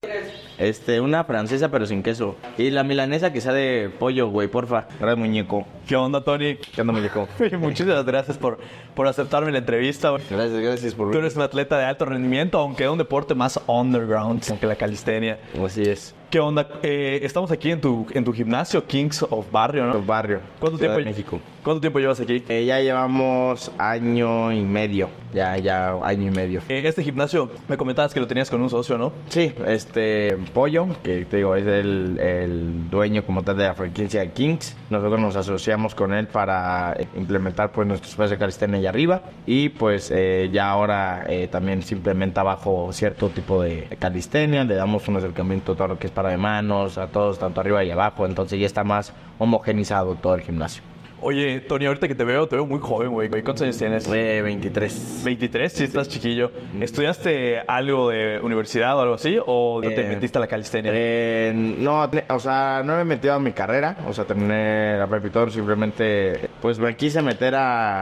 Una francesa pero sin queso. Y la milanesa que sea de pollo, güey, porfa. Gracias, muñeco. ¿Qué onda, Tony? ¿Qué onda, muñeco? Muchísimas gracias por aceptarme la entrevista, güey. Gracias por... Tú eres un atleta de alto rendimiento, aunque es un deporte más underground que la calistenia. Así es. ¿Qué onda? Estamos aquí en tu gimnasio, Kings of Barrio, ¿no? Barrio. ¿Cuánto Ciudad tiempo, de México. ¿Cuánto tiempo llevas aquí? Ya llevamos año y medio. Ya año y medio. Este gimnasio, me comentabas que lo tenías con un socio, ¿no? Sí, Pollo, que te digo, es el dueño como tal de la franquicia de Kings. Nosotros nos asociamos con él para implementar pues nuestros espacios de calistenia allá arriba. Y pues ya ahora también se implementa bajo cierto tipo de calistenia. Le damos un acercamiento a todo lo que es para de manos, a todos, tanto arriba y abajo. Entonces ya está más homogenizado todo el gimnasio. Oye, Tony, ahorita que te veo muy joven, güey. ¿Cuántos años tienes? 23. 23, sí, estás chiquillo. ¿Estudiaste algo de universidad o algo así? ¿O no te metiste a la calistenia? No, o sea, no me he metido a mi carrera. O sea, terminé la prepa y todo. Simplemente, pues me quise meter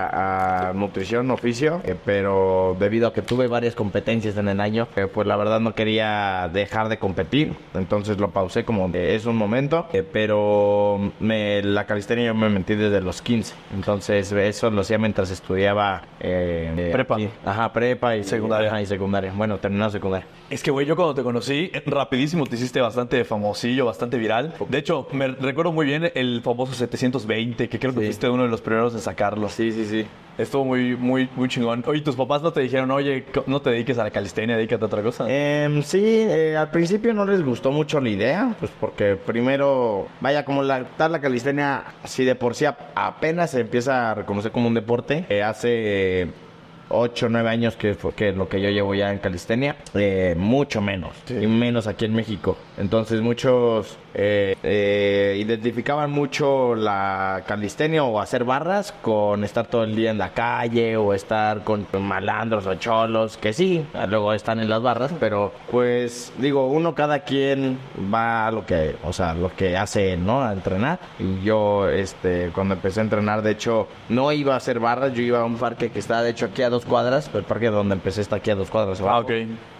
a nutrición, oficio. Pero debido a que tuve varias competencias en el año, pues la verdad no quería dejar de competir. Entonces lo pausé como es un momento. Pero la calistenia yo me metí desde los 15. Entonces eso lo hacía mientras estudiaba prepa. Prepa y secundaria. Y secundaria. Bueno, terminando secundaria. Es que, güey, yo cuando te conocí, rapidísimo te hiciste bastante famosillo, bastante viral. De hecho, me recuerdo muy bien el famoso 720, que creo que fuiste uno de los primeros en sacarlo. Sí. Estuvo muy chingón. Oye, ¿tus papás no te dijeron, oye, no te dediques a la calistenia, dedícate a otra cosa? Sí, al principio no les gustó mucho la idea, pues porque primero, vaya, como la calistenia, si de por sí apenas se empieza a reconocer como un deporte, hace 8 o 9 años que lo que yo llevo ya en calistenia, mucho menos, y menos aquí en México. Entonces muchos identificaban mucho la calistenia o hacer barras con estar todo el día en la calle o estar con malandros o cholos, que sí, luego están en las barras, pero pues digo, cada quien va a lo que hace, ¿no? A entrenar. Y yo, cuando empecé a entrenar, de hecho, no iba a hacer barras, yo iba a un parque que está, de hecho, aquí a 2 cuadras, pero el parque donde empecé está aquí a 2 cuadras abajo. Ok.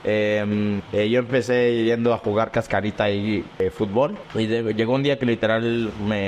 Yo empecé yendo a jugar cascarita y fútbol. Y llegó un día que literal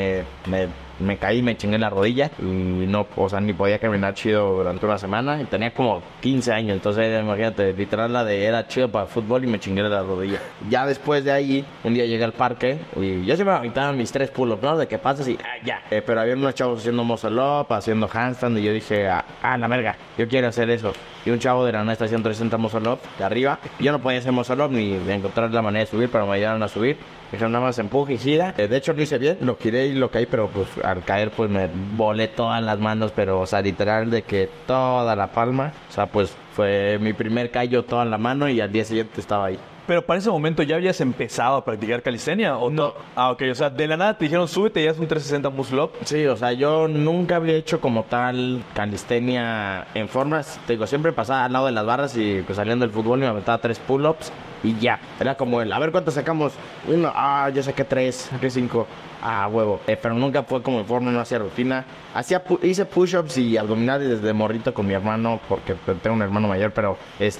me caí, me chingué la rodilla y no, o sea, ni podía caminar chido durante una semana y tenía como 15 años, entonces imagínate, literal era chido para fútbol y me chingué la rodilla. Ya después de ahí, un día llegué al parque y yo siempre me aventaba mis 3 pull-ups, ¿no? De que pasas y ya. Pero había unos chavos haciendo muscle up, haciendo handstand y yo dije, la verga, yo quiero hacer eso. Y un chavo de la nada está haciendo 360 muscle up de arriba. Yo no podía hacer muscle up ni de encontrar la manera de subir, pero me ayudaron a subir. Dijeron, nada más empuje y gira. De hecho lo hice bien, lo giré y lo caí, pero pues al caer pues me volé todas las manos, pero o sea, literal de que toda la palma. O sea, pues fue mi primer callo toda en la mano y al día siguiente estaba ahí. Pero para ese momento ya habías empezado a practicar calistenia o no. Ok, o sea, de la nada te dijeron súbete y haz un 360 muscle up. Sí, o sea, yo nunca había hecho como tal calistenia en formas. Te digo, siempre pasaba al lado de las barras y pues saliendo del fútbol me aventaba 3 pull-ups y ya. Era como a ver cuántos sacamos. Uno, yo saqué 3, saqué 5. Huevo. Pero nunca fue como en forma, no hacía rutina. Hice push-ups y abdominales desde morrito con mi hermano, porque tengo un hermano mayor, pero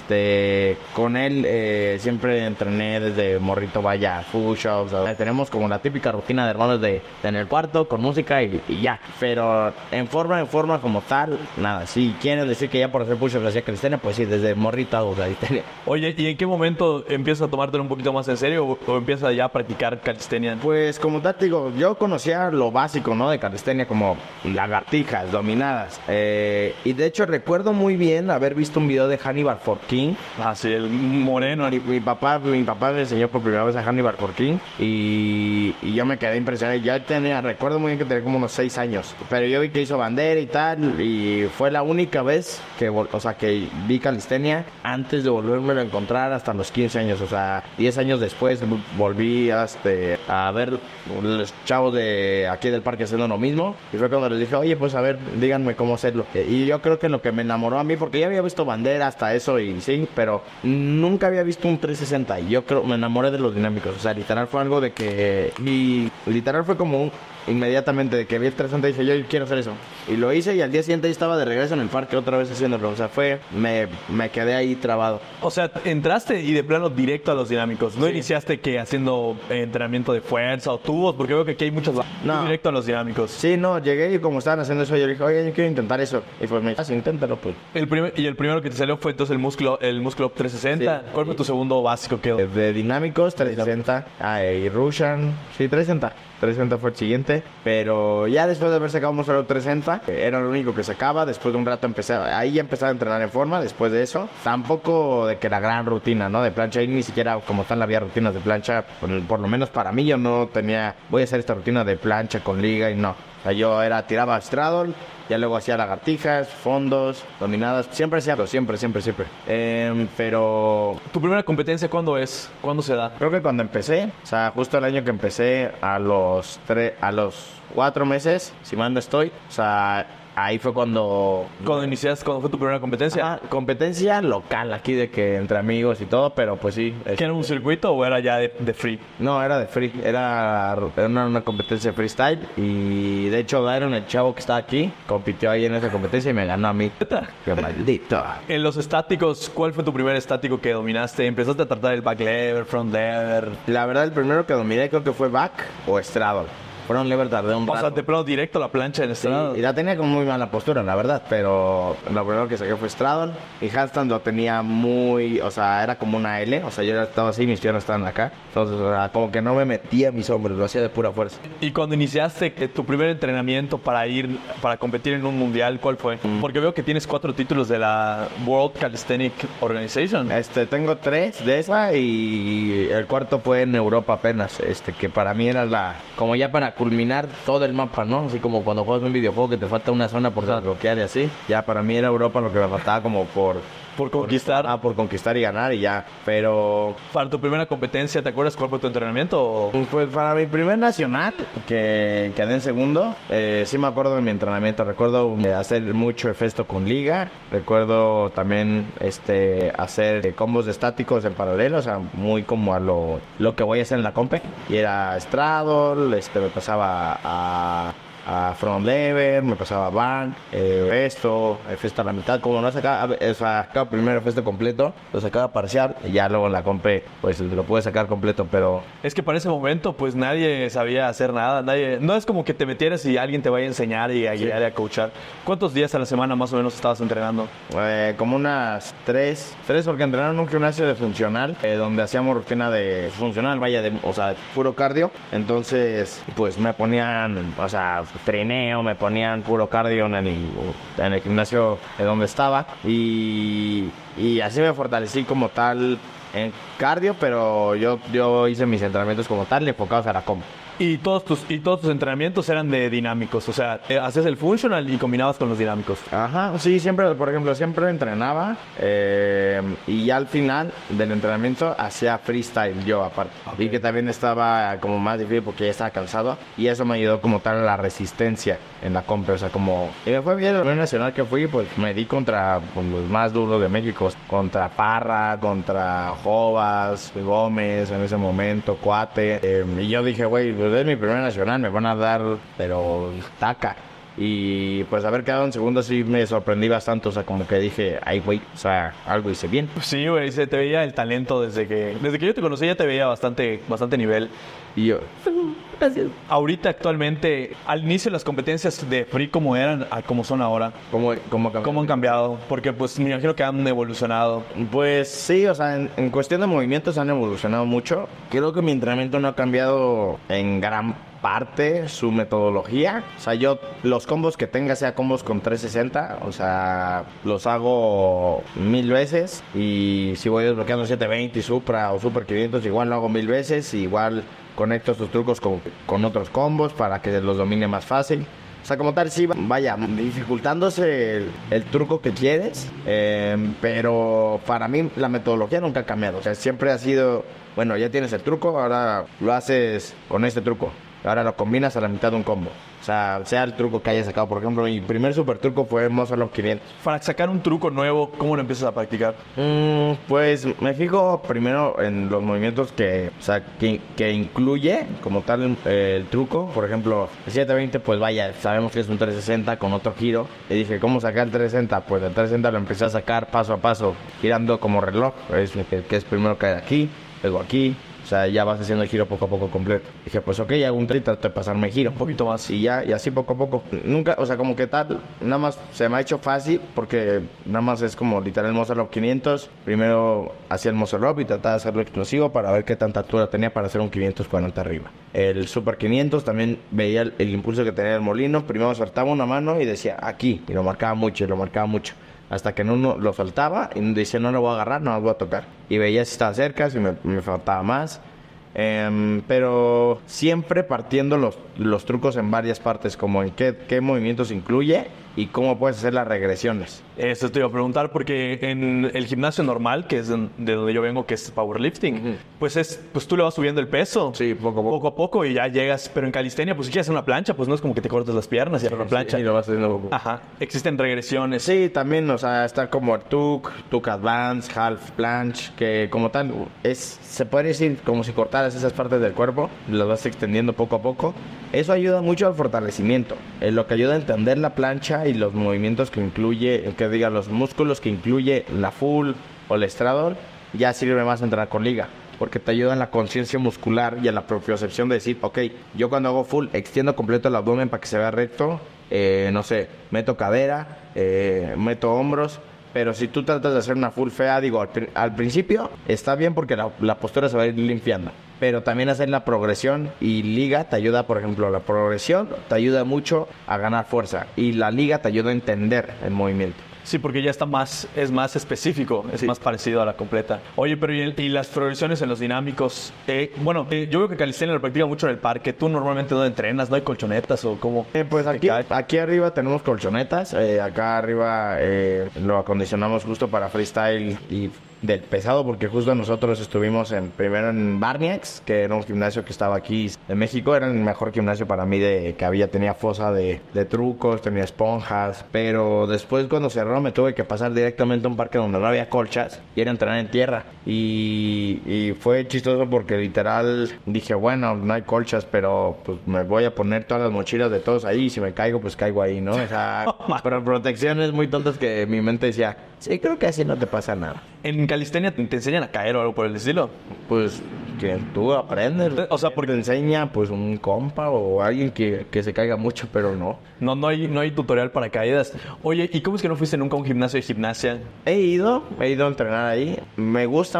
con él siempre entrené desde morrito, vaya, push-ups. Tenemos como la típica rutina de hermanos de en el cuarto, con música y ya. Pero en forma como tal, nada. Si quieren decir que ya por hacer push-ups hacía calistenia, pues sí, desde morrito hago calistenia. Oye, ¿y en qué momento empiezas a tomártelo un poquito más en serio o empiezas ya a practicar calistenia? Pues como tal, digo, yo conocía lo básico, ¿no? De calistenia, como lagartijas, dominadas. Y de hecho recuerdo muy bien haber visto un video de Hannibal for King. Sí, el moreno. Mi papá me enseñó por primera vez a Hannibal for King. Y yo me quedé impresionado. Recuerdo muy bien que tenía como unos 6 años. Pero yo vi que hizo bandera y tal. Y fue la única vez que vi calistenia antes de volverme a encontrar hasta los 15 años. O sea, 10 años después volví a ver los chavos de aquí del parque haciendo lo mismo. Y fue cuando les dije, oye, pues a ver, díganme cómo hacerlo. Y yo creo que lo que me enamoró a mí, porque ya había visto bandera hasta eso y sí, pero nunca había visto un 360. Y yo creo me enamoré de los dinámicos. O sea, literal fue algo de que... Y literal fue como inmediatamente de que vi el 360 dije, yo quiero hacer eso. Y lo hice y al día siguiente estaba de regreso en el parque otra vez haciéndolo. O sea, me quedé ahí trabado. O sea, entraste y de plano directo a los dinámicos. ¿No iniciaste que haciendo entrenamiento de fuerza o tubos? Porque veo que aquí hay muchas... No. Directo a los dinámicos. Sí, no, llegué y como estaban haciendo eso, yo dije, oye, yo quiero intentar eso. Y pues me dijo, inténtalo, pues. El primero que te salió fue entonces el Muscle Up 360. Sí. ¿Cuál fue tu segundo básico que De dinámicos, 360. Y Russian, sí, 360. 360 fue el siguiente, pero ya después de haber sacado Muscle Up 360, era lo único que sacaba. Después de un rato ahí ya empecé a entrenar en forma. Después de eso, tampoco de que la gran rutina, ¿no? De plancha, y ni siquiera como tal había rutinas de plancha. Por lo menos para mí yo no tenía, voy a hacer esta rutina de plancha con liga y no. O sea, yo tiraba straddle, ya luego hacía lagartijas, fondos, dominadas, siempre, pero... ¿Tu primera competencia cuándo es? ¿Cuándo se da? Creo que cuando empecé, o sea, justo el año que empecé, a los 4 meses, si mal no estoy, o sea... Ahí fue cuando iniciaste, cuando fue tu primera competencia. Competencia local aquí de que entre amigos y todo, pero pues sí. ¿Que era un circuito o era ya de free? No, era de free, era una competencia de freestyle y de hecho Byron, el chavo que está aquí, compitió ahí en esa competencia y me ganó a mí. ¡Qué maldito! En los estáticos, ¿cuál fue tu primer estático que dominaste? ¿Empezaste a tratar el back lever, front lever? La verdad, el primero que dominé creo que fue back o straddle. Front lever tardé un rato. O sea, de plano directo a la plancha en straddle. Sí, y la tenía con muy mala postura, la verdad, pero lo primero que saqué fue straddle. Y handstand lo tenía muy, o sea, era como una L, o sea, yo estaba así, mis piernas estaban acá. Entonces, o sea, como que no me metía mis hombros, lo hacía de pura fuerza. Y cuando iniciaste tu primer entrenamiento para competir en un mundial, ¿cuál fue? Porque veo que tienes 4 títulos de la World Calisthenic Organization. Tengo 3 de esa y el cuarto fue en Europa apenas, que para mí era como ya para culminar todo el mapa, ¿no? Así como cuando juegas un videojuego que te falta una zona por desbloquear y así. Ya para mí era Europa lo que me faltaba como por conquistar. Por conquistar y ganar y ya. Pero... Para tu primera competencia, ¿te acuerdas cuál fue tu entrenamiento? Pues para mi primer nacional, que quedé en segundo, sí me acuerdo de mi entrenamiento. Recuerdo hacer mucho efesto con liga. Recuerdo también hacer combos estáticos en paralelo, o sea, muy como a lo que voy a hacer en la compe. Y era straddle, me pasaba a front lever, me pasaba a bank, festo a la mitad, como no sacaba primero festo completo, lo sacaba parcial y ya luego en la compe pues lo pude sacar completo, pero... Es que para ese momento pues nadie sabía hacer nada, no es como que te metieras y alguien te vaya a enseñar y a guiar y a coachar. ¿Cuántos días a la semana más o menos estabas entrenando? Como unas 3 porque entrenaron en un gimnasio de funcional, donde hacíamos rutina de funcional, o sea, puro cardio, entonces pues me ponían, o sea, trineo, me ponían puro cardio en el gimnasio de donde estaba y así me fortalecí como tal en cardio, pero yo hice mis entrenamientos como tal enfocados a la comp. Y todos tus entrenamientos eran de dinámicos, o sea, hacías el funcional y combinabas con los dinámicos. Ajá, sí, por ejemplo, siempre entrenaba y ya al final del entrenamiento hacía freestyle yo aparte. Okay. Vi que también estaba como más difícil porque ya estaba cansado y eso me ayudó como tal a la resistencia en la compra, o sea, como... Y me fue bien el primer nacional que fui, pues me di contra los más duros de México, contra Parra, contra Jovas, Gómez en ese momento, Cuate, y yo dije, güey, pues es mi primer nacional, me van a dar, pero taca. Y pues haber quedado en segundo sí me sorprendí bastante, o sea, como que dije, ay güey, o sea, algo hice bien. Sí, güey, se te veía el talento desde que yo te conocí, ya te veía bastante nivel. Y yo, gracias. Ahorita, actualmente, al inicio las competencias de free como eran, a como son ahora. ¿Cómo han cambiado? Porque pues me imagino que han evolucionado. Pues sí, o sea, en cuestión de movimientos han evolucionado mucho. Creo que mi entrenamiento no ha cambiado en gran parte su metodología. O sea, yo los combos que tenga, sea combos con 360, o sea, los hago 1000 veces y si voy desbloqueando 720 y Supra o Super 500, igual lo hago 1000 veces y igual conecto estos trucos con otros combos para que los domine más fácil. O sea, como tal, sí, vaya, dificultándose el truco que quieres, pero para mí la metodología nunca ha cambiado. O sea, siempre ha sido, bueno, ya tienes el truco, ahora lo haces con este truco. ahora lo combinas a la mitad de un combo. O sea el truco que hayas sacado. Por ejemplo, mi primer super truco fue Muscle Up 500. Para sacar un truco nuevo, ¿cómo lo empiezas a practicar? Pues me fijo primero en los movimientos que incluye como tal el truco. Por ejemplo, el 720, pues vaya, sabemos que es un 360 con otro giro. Y dije, ¿cómo sacar el 360? Pues el 360 lo empecé a sacar paso a paso, girando como reloj. Que es primero caer aquí, luego aquí. O sea, ya vas haciendo el giro poco a poco completo. Dije, pues ok, hago un 30, trato de pasarme el giro. Un poquito más. Y así poco a poco. Nunca, o sea, como que tal, nada más se me ha hecho fácil porque nada más es como literal el Muscle Up 500. Primero hacía el Muscle Up y trataba de hacerlo explosivo para ver qué tanta altura tenía para hacer un 540 arriba. El Super 500 también veía el impulso que tenía el molino. Primero soltaba una mano y decía aquí. Y lo marcaba mucho, hasta que no lo soltaba y decía, no lo voy a agarrar, no lo voy a tocar. Y veía si estaba cerca, si me faltaba más. Pero siempre partiendo los trucos en varias partes, como en qué movimientos incluye y cómo puedes hacer las regresiones. Eso te iba a preguntar, porque en el gimnasio normal, que es de donde yo vengo, que es powerlifting, pues tú le vas subiendo el peso. Sí, poco a poco y ya llegas. Pero en calistenia, pues si quieres hacer una plancha, pues no es como que te cortes las piernas y hacer una plancha. Sí, y lo vas haciendo poco. Ajá. Existen regresiones. Sí, también, o sea, está como el Tuk Advance, Half Planche, que como tal, se puede decir como si cortaras esas partes del cuerpo, las vas extendiendo poco a poco. Eso ayuda mucho al fortalecimiento, lo que ayuda a entender la plancha y los movimientos que incluye, los músculos que incluye la full o el estrador, ya sirve más entrenar con liga, porque te ayuda en la conciencia muscular y en la propiocepción de decir, ok, yo cuando hago full extiendo completo el abdomen para que se vea recto, meto cadera, meto hombros. Pero si tú tratas de hacer una full fea, al principio está bien porque la postura se va a ir limpiando. Pero también hacer la progresión y liga te ayuda, por ejemplo, la progresión te ayuda mucho a ganar fuerza. Y la liga te ayuda a entender el movimiento. Sí, porque ya es más específico, es más parecido a la completa. Oye, pero ¿y las progresiones en los dinámicos? Yo veo que calistenia lo practica mucho en el parque. ¿Tú normalmente dónde entrenas? ¿No hay colchonetas o cómo? Pues aquí arriba tenemos colchonetas. Acá arriba lo acondicionamos justo para freestyle y del pesado, porque justo nosotros estuvimos primero en Barniex, que era un gimnasio que estaba aquí en México. Era el mejor gimnasio para mí tenía fosa de trucos, tenía esponjas, pero después cuando cerró me tuve que pasar directamente a un parque donde no había colchas y era entrenar en tierra y fue chistoso porque literal dije, bueno, no hay colchas, pero pues me voy a poner todas las mochilas de todos ahí y si me caigo, pues caigo ahí, ¿no? O sea, pero protecciones muy tontas que mi mente decía, sí, creo que así no te pasa nada. ¿En calistenia te enseñan a caer o algo por el estilo? Pues que tú aprendes. O sea, porque te enseña pues un compa o alguien que se caiga mucho, pero no. No hay tutorial para caídas. Oye, ¿y cómo es que no fuiste nunca a un gimnasio de gimnasia? He ido a entrenar ahí. Me gusta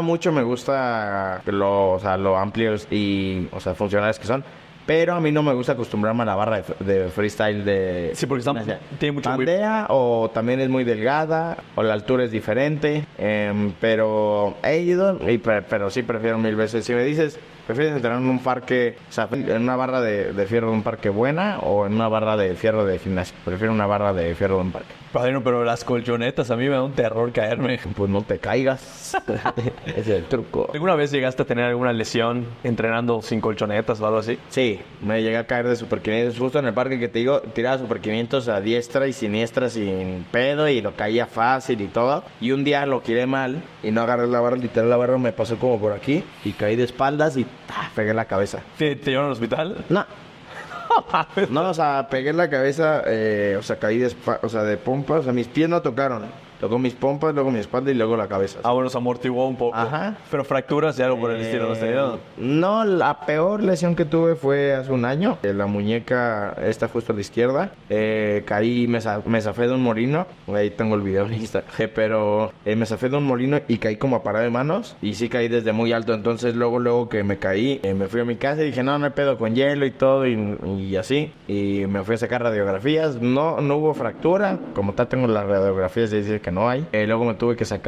lo amplios y, funcionales que son. Pero a mí no me gusta acostumbrarme a la barra de freestyle Sí, porque tiene mucho bandea, o también es muy delgada, o la altura es diferente. Pero he ido, pero sí prefiero mil veces. Si me dices, ¿prefieres entrenar en un parque, en una barra de fierro de un parque buena o en una barra de fierro de gimnasio? Prefiero una barra de fierro de un parque. Padrino, pero las colchonetas a mí me da un terror caerme. Pues no te caigas. Ese es el truco. ¿Alguna vez llegaste a tener alguna lesión entrenando sin colchonetas o algo así? Sí, me llegué a caer de Super 500. Justo en el parque que te digo, tiraba Super 500 a diestra y siniestra sin pedo y lo caía fácil y todo. Y un día lo giré mal y no agarré la barra, literal la barra me pasó como por aquí y caí de espaldas y pegué la cabeza. ¿Te llevaron al hospital? No. No, pegué la cabeza, caí de pompas, mis pies no tocaron. Tocó mis pompas, luego mi espalda y luego la cabeza. Bueno, se amortiguó un poco. Ajá. Pero fracturas y algo por el estilo, ¿no has tenido? No, la peor lesión que tuve fue hace un año. La muñeca, esta justo a la izquierda, caí, me zafé de un molino. Ahí tengo el video en Instagram. Pero me zafé de un molino y caí como a parar de manos. Y sí caí desde muy alto. Entonces luego que me caí, me fui a mi casa y dije, no hay pedo con hielo y todo y así. Y me fui a sacar radiografías. No hubo fractura. Como tal tengo las radiografías y dice que no hay. Luego me tuve que sacar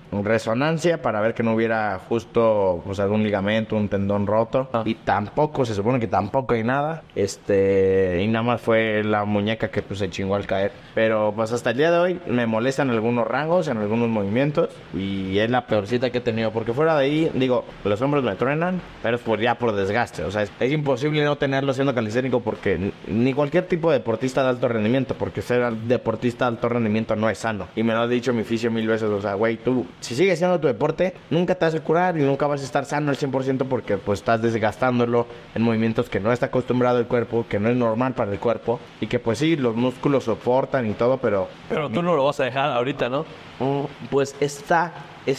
resonancia para ver que no hubiera justo pues algún ligamento, un tendón roto. Y tampoco, se supone que tampoco hay nada. Y nada más fue la muñeca que pues se chingó al caer. Pero pues hasta el día de hoy me molestan algunos rangos, en algunos movimientos. Y es la peorcita que he tenido. Porque fuera de ahí, digo, los hombros me truenan, pero es ya por desgaste. O sea, es imposible no tenerlo siendo calisténico porque ni cualquier tipo de deportista de alto rendimiento, porque ser deportista de alto rendimiento no es sano. Y me lo ha dicho mi fisio 1000 veces. O sea, güey, tú, si sigues siendo tu deporte, nunca te vas a curar y nunca vas a estar sano al 100% porque pues estás desgastándolo en movimientos que no está acostumbrado el cuerpo, que no es normal para el cuerpo. Y que pues sí, los músculos soportan y todo, pero... Pero tú no lo vas a dejar ahorita, ¿no? Pues está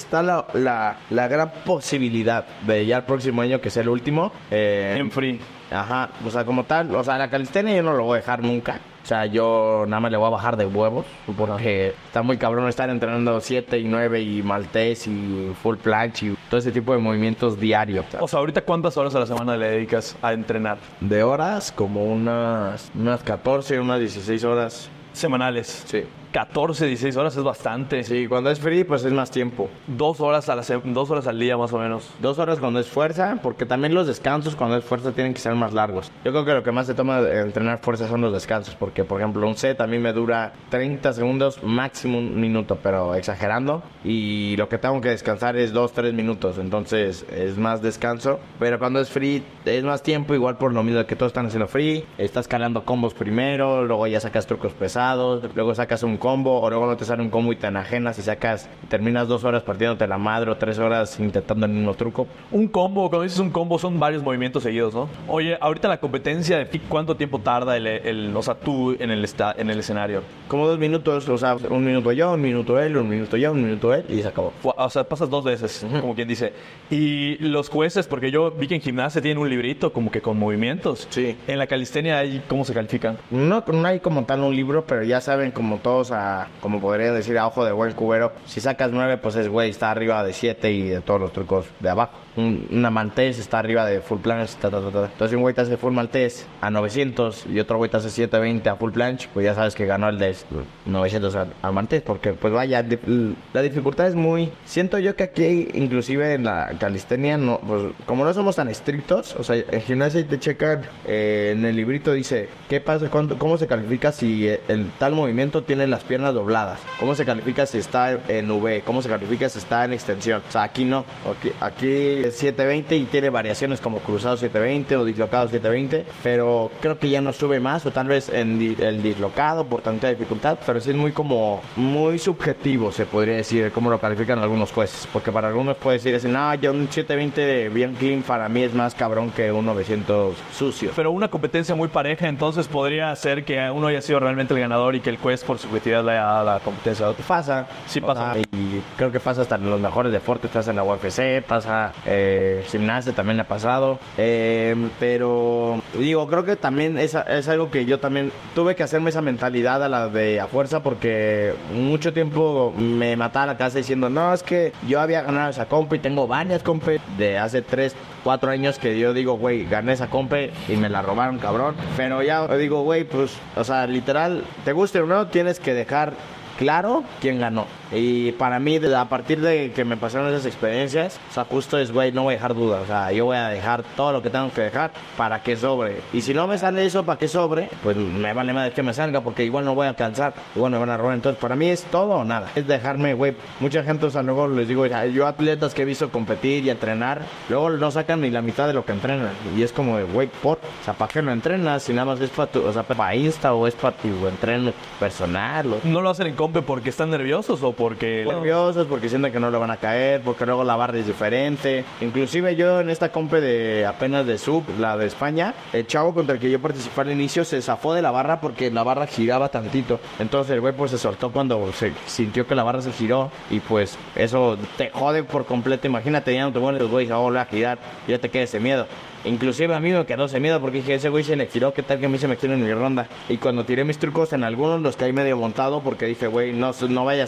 la gran posibilidad de ya el próximo año que sea el último. En free. Ajá, o sea, como tal, o sea, la calistenia yo no lo voy a dejar nunca. O sea, yo nada más le voy a bajar de huevos porque está muy cabrón estar entrenando 7 y 9 y maltés y full planche y todo ese tipo de movimientos diarios. O sea, ahorita ¿cuántas horas a la semana le dedicas a entrenar? De horas, como unas 14, unas 16 horas. Semanales. Sí. 14, 16 horas es bastante. Sí, cuando es free, pues es más tiempo. 2 horas al día más o menos. 2 horas cuando es fuerza, porque también los descansos cuando es fuerza tienen que ser más largos. Yo creo que lo que más se toma de entrenar fuerza son los descansos, porque por ejemplo un set a mí me dura 30 segundos, máximo un minuto, pero exagerando. Y lo que tengo que descansar es 2-3 minutos, entonces es más descanso. Pero cuando es free es más tiempo, igual por lo mismo que todos están haciendo free. Estás calando combos primero, luego ya sacas trucos pesados, luego sacas un combo, o luego no te sale un combo y te enajenas y terminas 2 horas partiéndote la madre o 3 horas intentando el mismo truco. Un combo, cuando dices un combo son varios movimientos seguidos, ¿no? Oye, ahorita la competencia de ¿cuánto tiempo tarda o sea, tú en el escenario? Como 2 minutos, o sea, 1 minuto yo, 1 minuto él, 1 minuto yo, 1 minuto él y se acabó. O sea, pasas 2 veces, como quien dice. Y los jueces, porque yo vi que en gimnasia tienen un librito como que con movimientos. Sí. En la calistenia, ¿cómo se califican? No hay como tal un libro, pero ya saben como todos como podría decir, a ojo de buen cubero. Si sacas 9, pues es güey, está arriba de 7 y de todos los trucos de abajo. Una maltés está arriba de full planche, Entonces un güey te hace full maltés a 900 y otro güey te hace 720 a full planche, pues ya sabes que ganó el de 900 al maltés, porque pues vaya, la dificultad es muy... Siento yo que aquí, inclusive en la calistenia, no, pues como no somos tan estrictos, o sea, en gimnasia te checan, en el librito dice, ¿qué pasa? ¿Cómo se califica si el tal movimiento tiene las piernas dobladas? ¿Cómo se califica si está en V? ¿Cómo se califica si está en extensión? O sea, aquí no. Aquí es 720 y tiene variaciones como cruzado 720 o dislocado 720, pero creo que ya no sube más, o tal vez en el dislocado por tanta dificultad, pero sí es muy subjetivo, se podría decir, cómo lo califican algunos jueces, porque para algunos puede decir, no, yo un 720 bien clean para mí es más cabrón que un 900 sucio. Pero una competencia muy pareja, entonces podría ser que uno haya sido realmente el ganador y que el juez por subjetividad le haya dado la competencia a otro. Pasa. Sí pasa. Y creo que pasa hasta en los mejores deportes, pasa en la UFC, pasa gimnasia, también le ha pasado. Pero digo, creo que también es algo que yo también tuve que hacerme esa mentalidad a fuerza, porque mucho tiempo me mataba la casa diciendo, no, es que yo había ganado esa compa y tengo varias compas de hace 3-4 años que yo digo, güey, gané esa compa y me la robaron, cabrón. Pero ya digo, güey, pues, o sea, literal, te guste o no, tienes que dejar claro quién ganó. Y para mí, a partir de que me pasaron esas experiencias, o sea, justo es, güey, no voy a dejar duda. O sea, yo voy a dejar todo lo que tengo que dejar para que sobre. Y si no me sale eso para que sobre, pues me vale más de que me salga, porque igual no voy a alcanzar, igual me van a robar. Entonces, para mí es todo o nada. Es dejarme, güey. Mucha gente, o sea, luego les digo, yo atletas que he visto competir y entrenar, luego no sacan ni la mitad de lo que entrenan. Y es como, güey, o sea, ¿para qué lo entrenas? Si nada más es para tu, o sea, para Insta o es para tu entreno personal. ¿No lo hacen en compe porque están nerviosos o porque... nerviosos, porque sienten que no le van a caer, porque luego la barra es diferente. Inclusive yo en esta compe de apenas de sub, la de España, el chavo contra el que yo participé al inicio se zafó de la barra porque la barra giraba tantito. Entonces el güey pues se soltó cuando se sintió que la barra se giró, y pues eso te jode por completo. Imagínate, ya no te pones los güeyes a volver a girar y ya te queda ese miedo. Inclusive a mí me quedó ese miedo porque dije, ese güey se le giró, ¿qué tal que a mí se me gira en mi ronda? Y cuando tiré mis trucos en algunos los caí medio montado porque dije, güey, no vaya a ser que no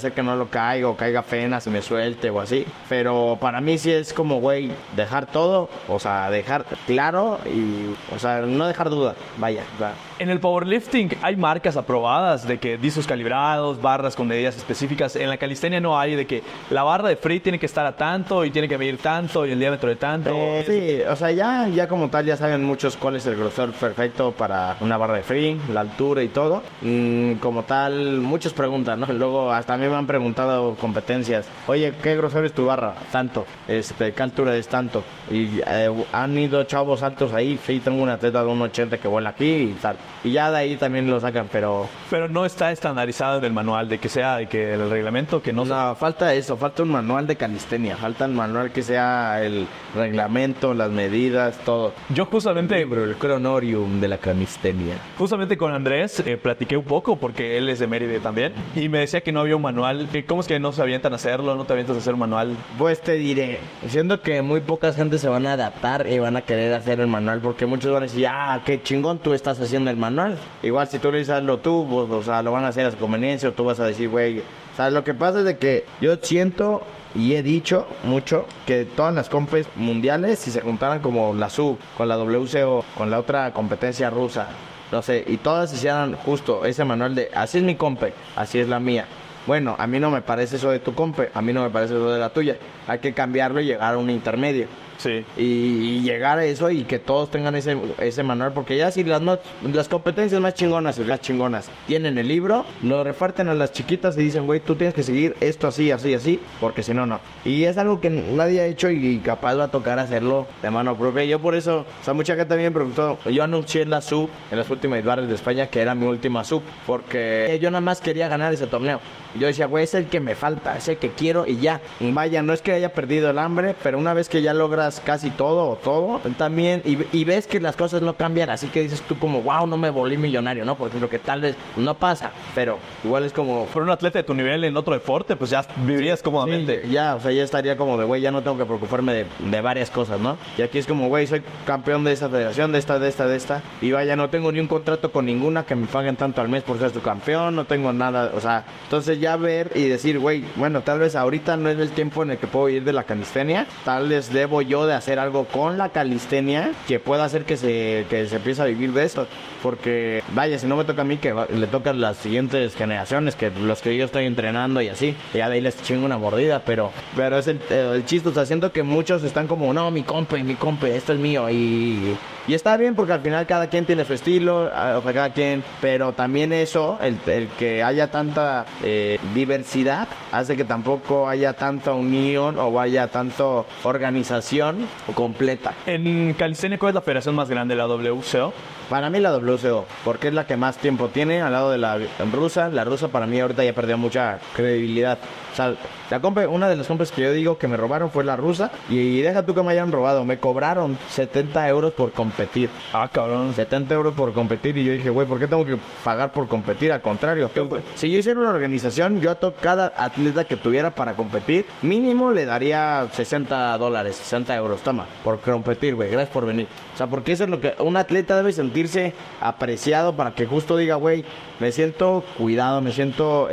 lo caiga apenas, se me suelte o así. Pero para mí sí es como, güey, dejar todo, o sea, dejar claro y, o sea, no dejar duda, vaya. En el powerlifting hay marcas aprobadas de que discos calibrados, barras con medidas específicas. En la calistenia no hay de que la barra de free tiene que estar a tanto y tiene que medir tanto y el diámetro de tanto. Sí, o sea, ya como tal ya saben muchos cuál es el grosor perfecto para una barra de free, la altura y todo. Como tal, muchos preguntan, ¿no? Luego hasta a mí me han preguntado competencias, oye, ¿qué grosor es tu barra? Tanto, ¿qué altura es tanto? Y han ido chavos altos ahí, sí, tengo una atleta de 1.80 que vuela aquí y tal. Y ya de ahí también lo sacan, pero no está estandarizado en el manual de que sea, de que el reglamento que no... No, falta eso, falta un manual de calistenia, falta un manual que sea el reglamento, las medidas, todo. Yo justamente... El cronorium de la calistenia. Justamente con Andrés platiqué un poco, porque él es de Mérida también, y me decía que no había un manual. ¿Cómo es que no se avientan a hacerlo? ¿No te avientas a hacer un manual? Pues te diré, siendo que muy pocas gente se van a adaptar y van a querer hacer el manual, porque muchos van a decir, qué chingón, tú estás haciendo el manual. Igual si tú le dices hazlo tú, pues, o sea, lo van a hacer a su conveniencia, o tú vas a decir, güey, o sea, lo que pasa es de que yo siento y he dicho mucho que todas las compes mundiales, si se juntaran como la SUB, con la WCO, con la otra competencia rusa, no sé, y todas hicieran justo ese manual de así es mi compe, así es la mía. Bueno, a mí no me parece eso de tu compe, a mí no me parece eso de la tuya. Hay que cambiarlo y llegar a un intermedio. Sí. Y llegar a eso y que todos tengan ese manual, porque ya si las competencias más chingonas y las chingonas tienen el libro, lo reparten a las chiquitas y dicen, güey, tú tienes que seguir esto así, así, así, porque si no, no. Y es algo que nadie ha hecho y capaz va a tocar hacerlo de mano propia. Yo por eso, o sea, mucha gente también me preguntó, yo anuncié en la sub, en las últimas barras de España, que era mi última sub, porque yo nada más quería ganar ese torneo. Yo decía, güey, es el que me falta, es el que quiero y ya. Y vaya, no es que haya perdido el hambre, pero una vez que ya logras casi todo, también, y ves que las cosas no cambian, así que dices tú como, wow, no me volví millonario, ¿no? Por ejemplo, que tal vez no pasa, pero igual es como... Por un atleta de tu nivel en otro deporte, pues ya vivirías cómodamente. Sí, ya, o sea, ya estaría como de, güey, ya no tengo que preocuparme de varias cosas, ¿no? Y aquí es como, güey, soy campeón de esta federación, de esta, y vaya, no tengo ni un contrato con ninguna que me paguen tanto al mes por ser tu campeón, no tengo nada, o sea, entonces ya ver y decir, güey, bueno, tal vez ahorita no es el tiempo en el que puedo ir de la calistenia, tal vez debo yo de hacer algo con la calistenia que pueda hacer que se empiece a vivir de esto, porque vaya, si no me toca a mí, que le toca a las siguientes generaciones, que los que yo estoy entrenando y así, y ya de ahí les chingo una mordida, pero es el chiste, o sea, siento que muchos están como, no, mi compa, esto es mío, y está bien porque al final cada quien tiene su estilo, o sea, cada quien, pero también eso, el que haya tanta diversidad, hace que tampoco haya tanta unión o haya tanto organización completa. En calistenia, ¿cuál es la federación más grande, la WCO? Para mí la WCO, porque es la que más tiempo tiene al lado de la rusa. La rusa para mí ahorita ya perdió mucha credibilidad. O sea, una de las compras que yo digo que me robaron fue la rusa. Y deja tú que me hayan robado, me cobraron 70 euros por competir. Ah, cabrón. 70 euros por competir. Y yo dije, güey, ¿por qué tengo que pagar por competir? Al contrario. Si yo hiciera una organización, yo a cada atleta que tuviera para competir, mínimo le daría $60, 60 euros. Toma, por competir, güey. Gracias por venir. O sea, porque eso es lo que un atleta debe sentirse apreciado para que justo diga, güey, me siento cuidado, me siento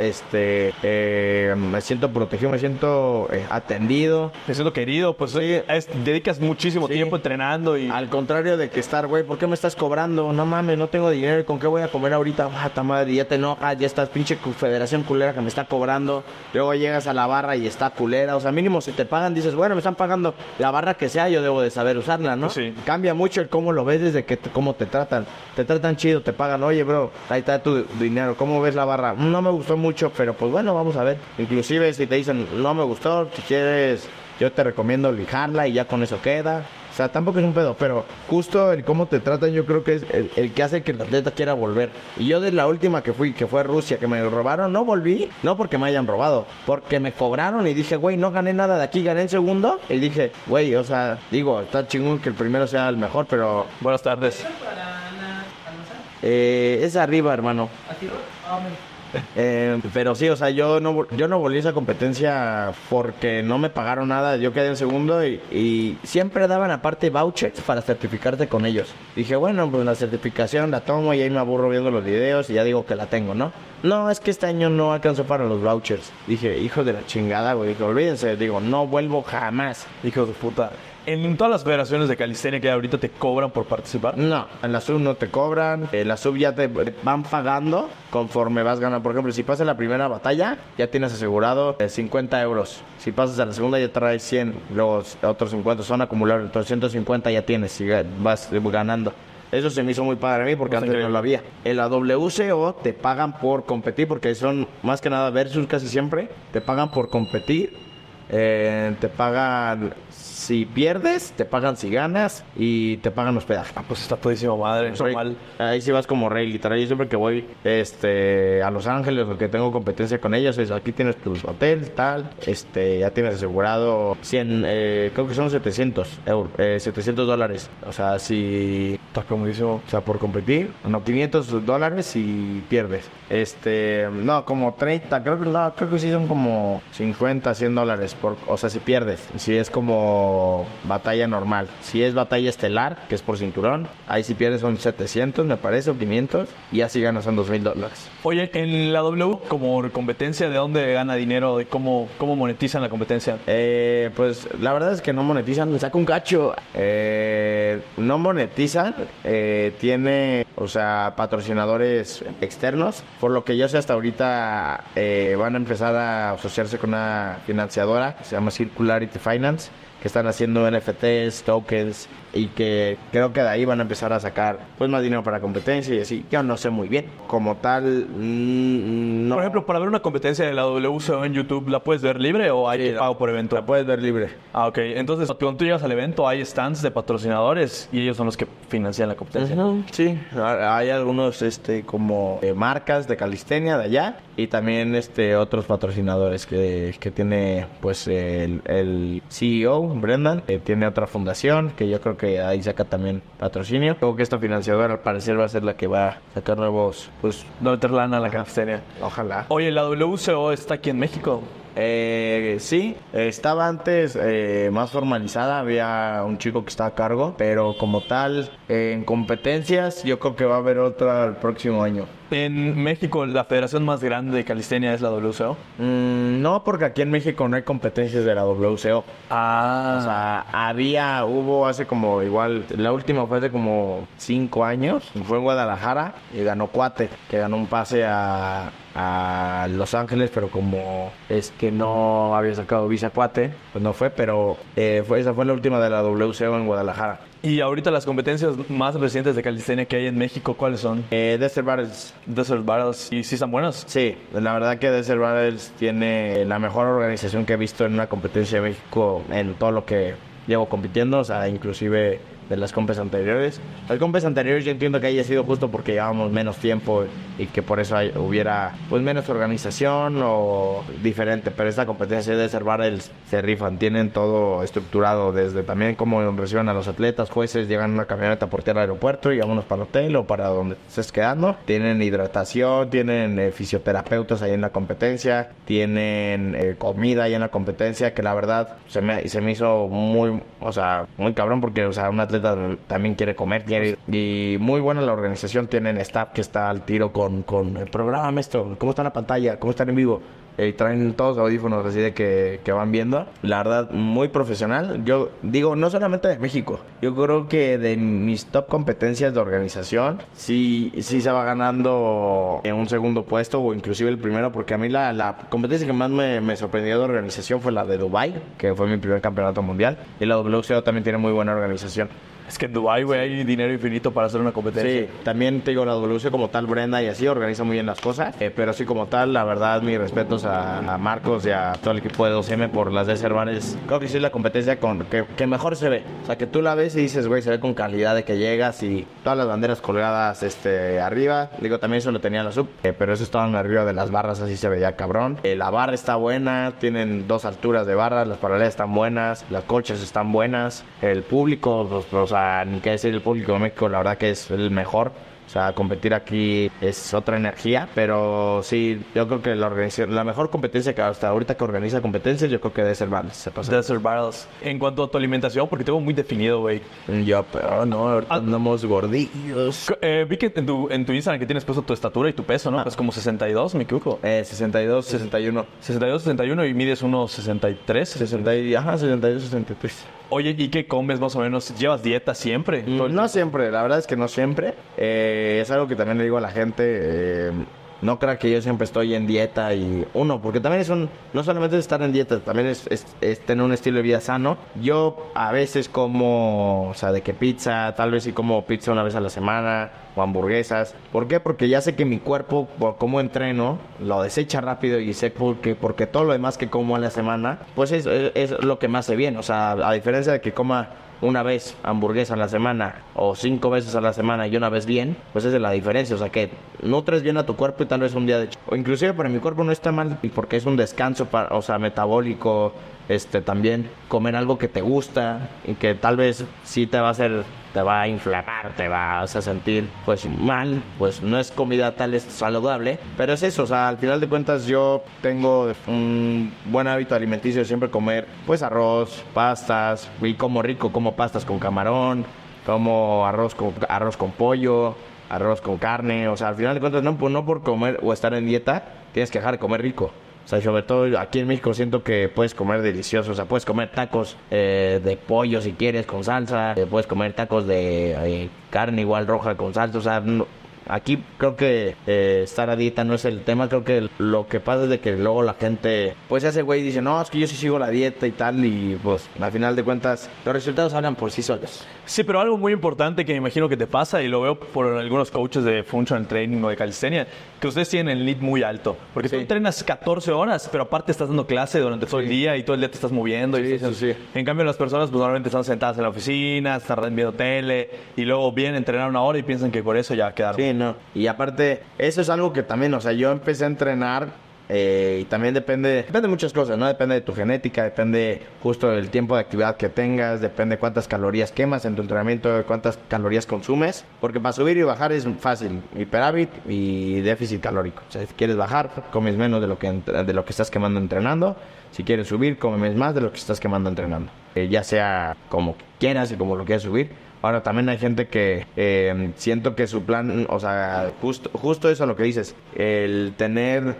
protegido, me siento atendido, me siento querido, pues sí, dedicas muchísimo tiempo entrenando y... Al contrario de que estar, güey, ¿por qué me estás cobrando? No mames, no tengo dinero, ¿con qué voy a comer ahorita? ¡Ta madre! Ya te enojas, ya estás pinche federación culera que me está cobrando, luego llegas a la barra y está culera, o sea, mínimo si te pagan, dices, bueno, me están pagando la barra que sea, yo debo de saber usarla, ¿no? Sí. Cambia mucho el cómo lo ves desde que cómo te tratan chido, te pagan, oye, bro, ahí está tu dinero, ¿cómo ves la barra? No me gustó mucho, pero pues bueno, vamos a ver. Inclusive si te dicen, no me gustó, si quieres, yo te recomiendo lijarla y ya con eso queda. O sea, tampoco es un pedo, pero justo el cómo te tratan yo creo que es el que hace que el atleta quiera volver. Y yo de la última que fui, que fue Rusia, que me robaron, no volví, no porque me hayan robado, porque me cobraron y dije, güey, no gané nada de aquí, gané el segundo. Y dije, güey, o sea, digo, está chingón que el primero sea el mejor, pero... Buenas tardes. Es arriba, hermano. Pero sí, o sea, yo no volví a esa competencia porque no me pagaron nada. Yo quedé en segundo y siempre daban aparte vouchers para certificarte con ellos. Dije, bueno, pues la certificación la tomo y ahí me aburro viendo los videos y ya digo que la tengo, ¿no? No, es que este año no alcanzó para los vouchers. Dije, hijo de la chingada, güey. Dije, olvídense, digo, no vuelvo jamás. Hijo de puta. ¿En todas las federaciones de calistenia que hay ahorita te cobran por participar? No, en la sub no te cobran. En la sub ya te van pagando conforme vas ganando. Por ejemplo, si pasas la primera batalla, ya tienes asegurado 50 euros. Si pasas a la segunda, ya traes 100. Luego otros 50 son acumulables. Entonces 150 ya tienes y vas ganando. Eso se me hizo muy padre a mí porque antes no lo había. En la WCO te pagan por competir porque son más que nada versus casi siempre. Te pagan por competir. Te pagan si pierdes, te pagan si ganas y te pagan hospedaje. Ah, pues está todísimo madre. Normal. Ahí sí vas como rey, literal. Yo siempre que voy a Los Ángeles o que tengo competencia con ellos, es aquí tienes tu hotel, tal, ya tienes asegurado 100, creo que son 700 euros, $700. O sea, si está comodísimo. O sea, por competir, no, $500 si pierdes. No, como 30, creo que sí son como $50, $100 o sea, si pierdes. Si es como batalla normal. Si es batalla estelar, que es por cinturón, ahí si pierdes son 700, me parece, o 500, y así ganas son $2,000. Oye, en la W, como competencia, ¿de dónde gana dinero? ¿Cómo monetizan la competencia? Pues la verdad es que no monetizan, me saca un cacho. No monetizan, tiene, o sea, patrocinadores externos. Por lo que yo sé, hasta ahorita van a empezar a asociarse con una financiadora que se llama Circularity Finance, que están haciendo NFTs, tokens, y que creo que de ahí van a empezar a sacar pues más dinero para competencia y así. Yo no sé muy bien. Como tal, no. Por ejemplo, para ver una competencia de la WCO en YouTube, ¿la puedes ver libre o hay que pago por evento? La puedes ver libre. Ah, ok. Entonces, cuando tú llegas al evento, hay stands de patrocinadores y ellos son los que financian la competencia. Sí, hay algunos como marcas de calistenia de allá y también otros patrocinadores que tiene pues el CEO, Brendan, tiene otra fundación que yo creo que ahí saca también patrocinio. Creo que esta financiadora al parecer va a ser la que va a sacar nuevos, pues, no meter lana a la calistenia. Ojalá. Oye, ¿la WCO está aquí en México? Sí, estaba antes más formalizada, había un chico que estaba a cargo, pero como tal, en competencias, yo creo que va a haber otra el próximo año. En México, ¿la federación más grande de calistenia es la WCO? No, porque aquí en México no hay competencias de la WCO. Ah. O sea, hubo hace como igual, la última fue hace como 5 años, fue en Guadalajara y ganó Cuate, que ganó un pase a Los Ángeles, pero como es que no había sacado visa Cuate, pues no fue, pero esa fue la última de la WCO en Guadalajara. Y ahorita las competencias más recientes de calistenia que hay en México, ¿cuáles son? Desert Battles. Desert Battles. ¿Y sí están buenas? Sí, la verdad que Desert Battles tiene la mejor organización que he visto en una competencia de México en todo lo que llevo compitiendo, o sea, inclusive de las compes anteriores. Las compes anteriores yo entiendo que haya sido justo porque llevábamos menos tiempo y que por eso hubiera pues menos organización o diferente, pero esta competencia de Desert Battles se rifan, tienen todo estructurado desde también cómo reciben a los atletas, jueces, llegan en una camioneta por tierra al aeropuerto y vámonos para el hotel o para donde estés quedando, tienen hidratación, tienen fisioterapeutas ahí en la competencia, tienen comida ahí en la competencia, que la verdad se me hizo muy cabrón porque, o sea, un atleta también quiere comer, y muy buena la organización, tienen staff que está al tiro con el programa, cómo está en la pantalla, cómo están en vivo, y traen todos audífonos así de que van viendo. La verdad, muy profesional. Yo digo, no solamente de México, yo creo que de mis top competencias de organización, sí se va ganando en un segundo puesto o inclusive el primero, porque a mí la competencia que más me sorprendió de organización fue la de Dubai, que fue mi primer campeonato mundial, y la WCO también tiene muy buena organización. Es que en Dubái, güey, hay dinero infinito para hacer una competencia. Sí, también te digo, la WC como tal, Brenda y así, organiza muy bien las cosas. Pero sí, como tal, la verdad, mis respetos a Marcos y a todo el equipo de 2M por las Desert Battles. Creo que sí es la competencia que mejor se ve. O sea, que tú la ves y dices, güey, se ve con calidad de que llegas y todas las banderas colgadas arriba. Digo, también eso lo tenía la sub, pero eso estaban arriba de las barras, así se veía cabrón. La barra está buena, tienen 2 alturas de barras, las paralelas están buenas, las colchas están buenas. El público, o sea, ni qué decir, el público de México, la verdad que es el mejor. O sea, competir aquí es otra energía, pero sí, yo creo que la mejor competencia que hasta ahorita que organiza competencias, yo creo que debe ser Battles. Desert Battles. En cuanto a tu alimentación, porque tengo muy definido, güey. Yo, pero no, ahorita andamos gordillos. Vi que en tu Instagram que tienes puesto tu estatura y tu peso, ¿no? Pues como 62, me equivoco. 62, 61. 62, 61 y mides unos 63. 62, 63. Oye, ¿y qué comes más o menos? ¿Llevas dieta siempre? No siempre, la verdad es que no siempre. Es algo que también le digo a la gente. No crea que yo siempre estoy en dieta porque también no solamente es estar en dieta, también es tener un estilo de vida sano. Yo a veces como, o sea, de que pizza, tal vez sí como pizza una vez a la semana o hamburguesas. ¿Por qué? Porque ya sé que mi cuerpo, por cómo entreno, lo desecha rápido y sé porque todo lo demás que como a la semana, pues es lo que me hace bien. O sea, a diferencia de que coma una vez hamburguesa a la semana o 5 veces a la semana y una vez bien, pues esa es la diferencia. O sea, que nutres bien a tu cuerpo y tal vez un día o inclusive para mi cuerpo no está mal porque es un descanso metabólico. También comer algo que te gusta y que tal vez sí te va a inflamar, te vas a sentir pues mal, pues no es comida tal es saludable, pero es eso. O sea, al final de cuentas yo tengo un buen hábito alimenticio de siempre comer pues arroz, pastas, y como rico, como pastas con camarón, como arroz con pollo, arroz con carne. O sea, al final de cuentas no por comer o estar en dieta tienes que dejar de comer rico. O sea, sobre todo aquí en México siento que puedes comer delicioso. O sea, puedes comer tacos de pollo si quieres con salsa. Puedes comer tacos de carne igual roja con salsa. O sea, aquí creo que estar a dieta no es el tema. Creo que lo que pasa es de que luego la gente pues se hace güey y dice, no, es que yo sí sigo la dieta y tal. Y pues al final de cuentas los resultados hablan por sí solos. Sí, pero algo muy importante que me imagino que te pasa, y lo veo por algunos coaches de functional training o de calistenia, que ustedes tienen el NEAT muy alto. Porque tú entrenas 14 horas, pero aparte estás dando clase durante todo el día y todo el día te estás moviendo. Sí. En cambio, las personas pues, normalmente están sentadas en la oficina, están viendo tele y luego vienen a entrenar una hora y piensan que por eso ya quedaron. Sí, no. Y aparte, eso es algo que también, o sea, yo empecé a entrenar y también depende de muchas cosas, ¿no? Depende de tu genética, depende justo del tiempo de actividad que tengas, depende de cuántas calorías quemas en tu entrenamiento, de cuántas calorías consumes, porque para subir y bajar es fácil, hiperávit y déficit calórico. O sea, si quieres bajar, comes menos de lo que estás quemando entrenando. Si quieres subir, comes más de lo que estás quemando entrenando. Ya sea como quieras y como lo quieras subir. Ahora, también hay gente que siento que su plan, o sea, justo eso lo que dices, el tener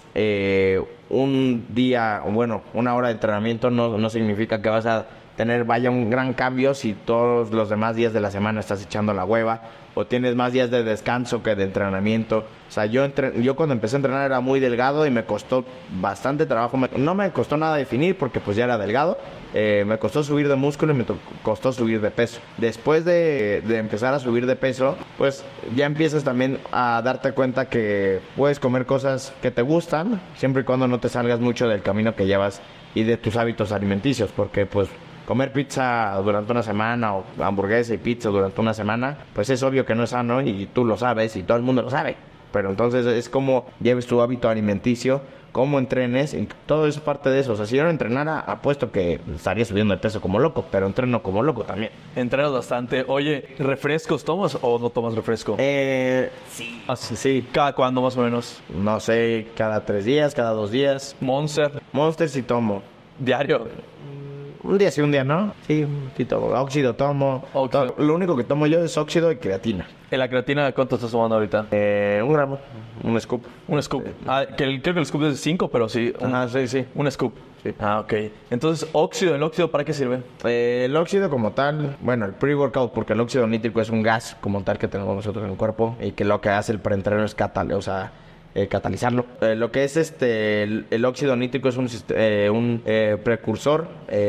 un día, bueno, una hora de entrenamiento no significa que vas a tener, un gran cambio si todos los demás días de la semana estás echando la hueva o tienes más días de descanso que de entrenamiento. O sea, yo cuando empecé a entrenar era muy delgado y me costó bastante trabajo. No me costó nada definir porque pues ya era delgado. Me costó subir de músculo y me costó subir de peso. Después de empezar a subir de peso, pues ya empiezas también a darte cuenta que puedes comer cosas que te gustan, siempre y cuando no te salgas mucho del camino que llevas y de tus hábitos alimenticios, porque pues comer pizza durante una semana o hamburguesa y pizza durante una semana, pues es obvio que no es sano y tú lo sabes y todo el mundo lo sabe. Pero entonces es como lleves tu hábito alimenticio, cómo entrenes, y todo eso es parte de eso. O sea, si yo no entrenara, apuesto que estaría subiendo de peso como loco, pero entreno como loco también. Entrenas bastante. Oye, ¿refrescos tomas o no tomas refresco? Sí. Sí. ¿Cada cuándo más o menos? No sé, cada 3 días, cada 2 días. Monster. Monster sí tomo. ¿Diario? Un día sí, un día no. Sí tomo. Óxido tomo. Óxido. Lo único que tomo yo es óxido y creatina. ¿En la creatina cuánto estás tomando ahorita? 1 gramo. Un scoop. Un scoop. Creo que el scoop es de 5, pero sí. Sí. Un scoop. Sí. Ok. Entonces, ¿el óxido para qué sirve? El óxido como tal, bueno, el pre-workout, porque el óxido nítrico es un gas como tal que tenemos nosotros en el cuerpo y que lo que hace el preentreno es catalizarlo. Lo que es el óxido nítrico es un precursor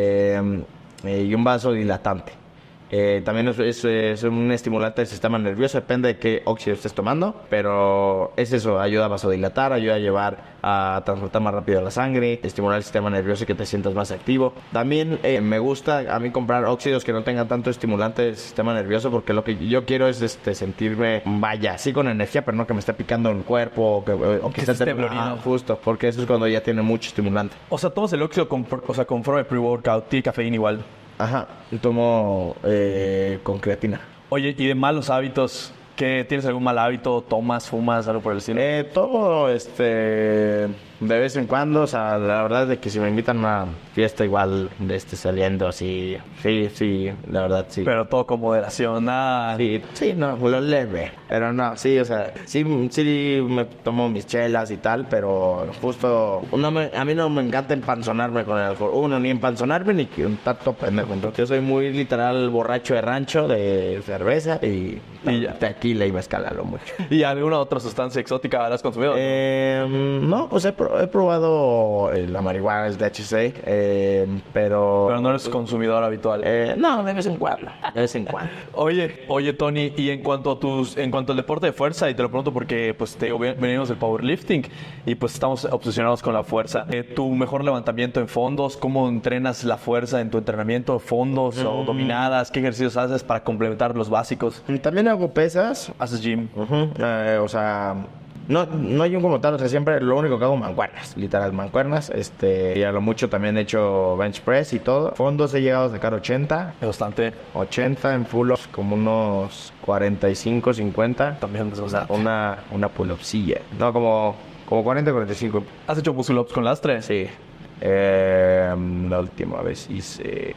y un vasodilatante. También es un estimulante del sistema nervioso, depende de qué óxido estés tomando, pero es eso, ayuda a vasodilatar, ayuda a llevar a transportar más rápido la sangre, estimular el sistema nervioso y que te sientas más activo. También me gusta a mí comprar óxidos que no tengan tanto estimulante del sistema nervioso, porque lo que yo quiero es sentirme, sí con energía, pero no que me esté picando el cuerpo o que esté temblorino. Justo, porque eso es cuando ya tiene mucho estimulante. O sea, tomas el óxido conforme pre-workout, tiene cafeína igual. Ajá, yo tomo con creatina. Oye, ¿y de malos hábitos ¿Qué, tienes algún mal hábito? ¿Tomas, fumas, algo por el estilo? Todo, de vez en cuando, o sea, la verdad es de que si me invitan a una fiesta igual, saliendo así, sí, la verdad, sí. Pero todo con moderación, nada. Sí, no, lo leve, pero no, sí, o sea, sí me tomo mis chelas y tal, pero justo, a mí no me encanta empanzonarme con el alcohol, ni empanzonarme ni que un tanto pendejo, entonces yo soy muy literal borracho de rancho, de cerveza y ya. tequila y mezcal a lo mucho. ¿Y alguna otra sustancia exótica has consumido? No, pues he probado la marihuana, el THC, pero... Pero no eres consumidor habitual. No, de vez en cuando. Oye, Tony, y en cuanto al deporte de fuerza, y te lo pregunto porque pues venimos del powerlifting y pues estamos obsesionados con la fuerza. ¿Tu mejor levantamiento en fondos? ¿Cómo entrenas la fuerza en tu entrenamiento? ¿Fondos o dominadas? ¿Qué ejercicios haces para complementar los básicos? También hago pesas. ¿Haces gym? O sea... No hay un como tal, o sea, siempre lo único que hago mancuernas, literal mancuernas, y a lo mucho también he hecho bench press y todo. Fondos he llegado a sacar 80. Es bastante. 80 en pull-ups, como unos 45, 50. También, o sea, una pull-upsilla. No, como 40, 45. ¿Has hecho muscle-ups con lastre? Sí. La última vez hice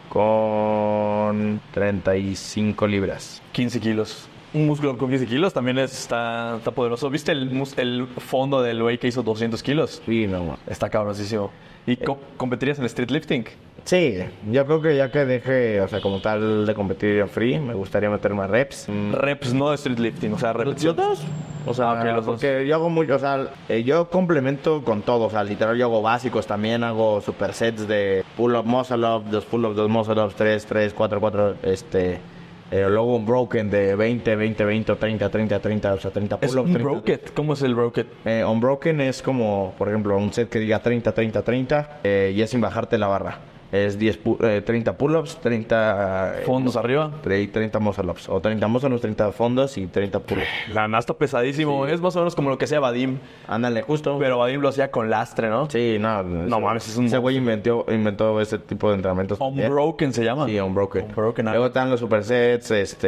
con 35 libras. 15 kilos. Un músculo con 15 kilos también está poderoso. ¿Viste el fondo del güey que hizo 200 kilos? Sí, no. Está cabrosísimo. ¿Y competirías en street lifting? Sí, yo creo que ya que deje, o sea, como tal de competir en free, me gustaría meter más reps. Reps, no de street lifting, o sea, repeticiones. ¿Los dos? O sea, okay, los porque dos. Yo hago mucho, o sea, yo complemento con todo, o sea, literal yo hago básicos también, hago supersets de pull-up, muscle-up, 2 pull-ups, 2 muscle-ups, 3, 4, luego un broken de 20 o 30, o sea, 30 ¿Es pull-ups. un broken? ¿Cómo es el broken? Un broken es como, por ejemplo, un set que diga 30, y es sin bajarte la barra. Es 30 pull-ups, 30... ¿Fondos arriba? 30 muscle-ups. O 30 muscle-ups, 30 fondos y 30 pull-ups. La nada está pesadísimo. Sí. Es más o menos como lo que hacía Vadim. Ándale, justo. Pero Vadim lo hacía con lastre, ¿no? Sí, no. No mames, es un... Ese güey inventó ese tipo de entrenamientos. Unbroken se llama. Sí, Unbroken. Luego están los supersets,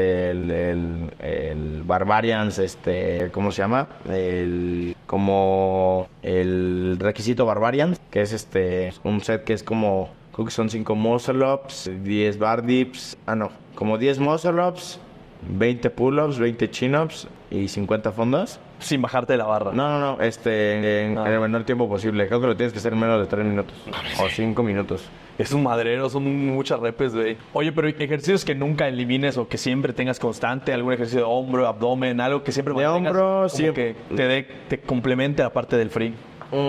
el Barbarians, ¿cómo se llama? Como el requisito Barbarians, que es un set que es como... Creo que son 5 muscle-ups, 10 bar dips, como 10 muscle-ups, 20 pull-ups, 20 chin-ups y 50 fondos. Sin bajarte de la barra. No, en el menor tiempo posible. Creo que lo tienes que hacer en menos de 3 minutos o 5 minutos. Es un madrero, son muchas repes, güey. Oye, pero ejercicios que nunca elimines o que siempre tengas constante, algún ejercicio de hombro, abdomen, algo que siempre mantengas. De hombro, sí. Que te complemente la parte del free.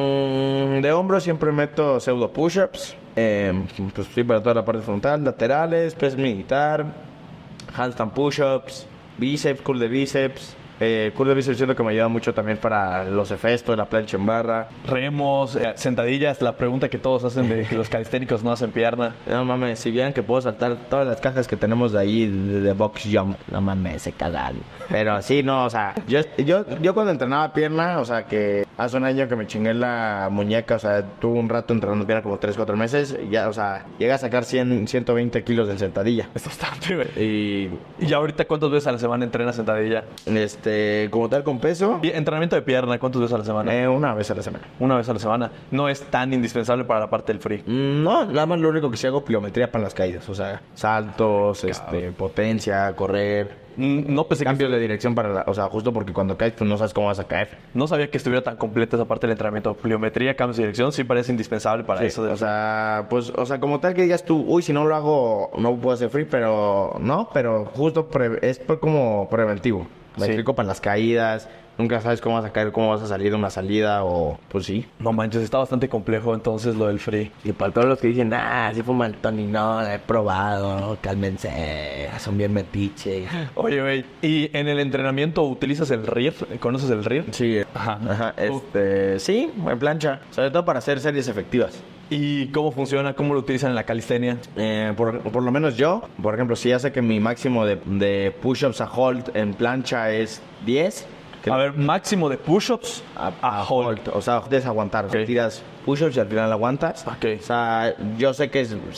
De hombro siempre meto pseudo push-ups. Pues sí, para toda la parte frontal, laterales, press militar, handstand push-ups, bíceps, curl de bíceps. Curl de bíceps siento que me ayuda mucho también para los efectos de la plancha en barra. Remos, sentadillas, la pregunta que todos hacen de que los calisténicos no hacen pierna. No mames, si vieran que puedo saltar todas las cajas que tenemos de ahí de box jump, no mames, se cagan. Pero sí, no, o sea, yo cuando entrenaba pierna, o sea, que hace un año que me chingué la muñeca, o sea, tuve un rato entrenando pierna como 3-4 meses, y ya, o sea, llegué a sacar 120 kilos de sentadilla. Es bastante, güey. ¿Y ahorita cuántas veces a la semana entrenas sentadilla? Como tal con peso. Entrenamiento de pierna, ¿cuántas veces a la semana? Una vez a la semana. Una vez a la semana. No es tan indispensable para la parte del free. No, nada más lo único que sí hago pliometría para las caídas. O sea, saltos, potencia, correr. No pensé Cambios de dirección o sea, justo porque cuando caes pues no sabes cómo vas a caer. No sabía que estuviera tan completa esa parte del entrenamiento. Pliometría, cambios de dirección, sí parece indispensable para eso. O sea, como tal que digas tú, uy, si no lo hago, no puedo hacer free, pero justo es como preventivo. Me explico para las caídas. Nunca sabes cómo vas a caer, cómo vas a salir de una salida o... Pues sí. No manches, está bastante complejo entonces lo del free. Y para todos los que dicen, sí fuma el Tony, no, lo he probado, cálmense, son bien metiche. Oye, güey, ¿y en el entrenamiento utilizas el RIR? ¿Conoces el RIR? Sí. Ajá. Sí, en plancha. Sobre todo para hacer series efectivas. ¿Y cómo funciona? ¿Cómo lo utilizan en la calistenia? Por lo menos yo, por ejemplo, si ya sé que mi máximo de push-ups a hold en plancha es 10... A ver, máximo de push-ups a hold. O sea, es aguantar. Okay. Tiras push-ups y al final aguantas. Okay. O sea, yo sé que si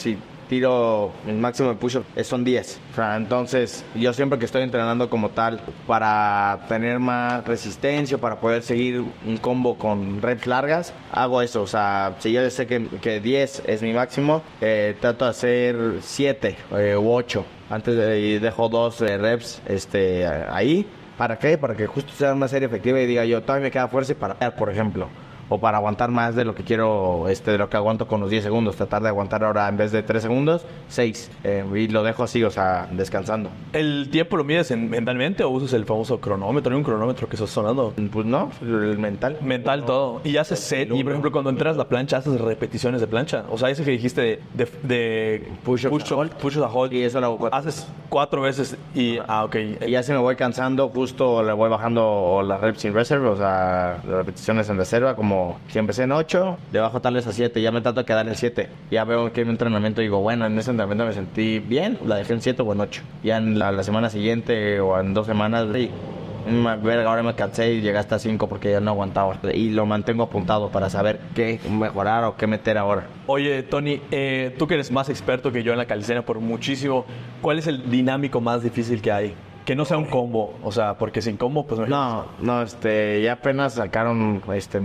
tiro, el máximo de push-up son 10. O sea, entonces yo siempre que estoy entrenando como tal para tener más resistencia, para poder seguir un combo con reps largas, hago eso. O sea, si yo sé que 10 es mi máximo, trato de hacer 7 u 8. Y dejo 2 reps ahí. ¿Para qué? Para que justo sea una serie efectiva y diga yo, todavía me queda fuerza para, por ejemplo. O para aguantar más de lo que quiero, de lo que aguanto con los 10 segundos. Tratar de aguantar ahora en vez de 3 segundos, 6. Y lo dejo así, o sea, descansando. ¿El tiempo lo mides mentalmente o usas el famoso cronómetro? ¿Hay un cronómetro que estás sonando? Pues no, el mental. Mental todo. Y haces set. Y por ejemplo, cuando entras la plancha, haces repeticiones de plancha. O sea, ese que dijiste de push-up a hold. Y eso lo hago 4. Haces 4 veces y... ok. Y ya si me voy cansando, justo le voy bajando las reps in reserve, o sea, las repeticiones en reserva, como si empecé en 8, le bajo tal vez a 7, ya me trato de quedar en 7. Ya veo que en un entrenamiento digo, bueno, en ese entrenamiento me sentí bien, la dejé en 7 o en 8. Ya en la semana siguiente o en 2 semanas, sí, ahora me cansé y llegué hasta 5 porque ya no aguantaba. Y lo mantengo apuntado para saber qué mejorar o qué meter ahora. Oye, Tony, tú que eres más experto que yo en la calistenia por muchísimo, ¿cuál es el dinámico más difícil que hay? Que no sea un combo, o sea, porque sin combo, pues... No, ya apenas sacaron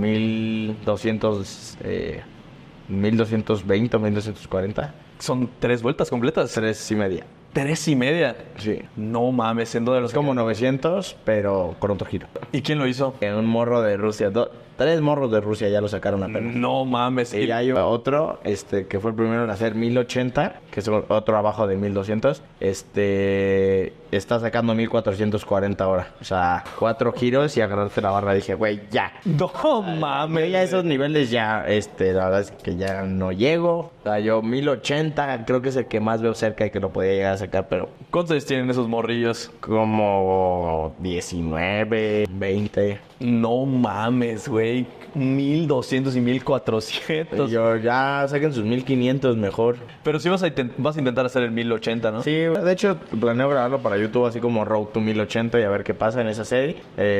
1200, 1220, 1240. ¿Son 3 vueltas completas? 3.5. 3.5. Sí. No mames, siendo de los... Es como 900, pero con otro giro. ¿Y quién lo hizo? Un morro de Rusia. 3 morros de Rusia ya lo sacaron apenas. No mames. Y hay otro, que fue el primero en hacer 1080, que es otro abajo de 1200. Está sacando 1440 ahora. O sea, 4 giros y agarrarte la barra. Dije, güey, ya. No mames. Ya esos niveles ya, la verdad es que ya no llego. O sea, yo 1080 creo que es el que más veo cerca y que lo podía llegar a sacar, pero... ¿Cuántos años tienen esos morrillos? Como 19, 20. No mames, güey. 1200 y 1400. Yo ya saquen sus 1500 mejor. Pero sí vas a intentar hacer el 1080, ¿no? Sí, de hecho planeo grabarlo para YouTube así como Road to 1080 y a ver qué pasa en esa serie.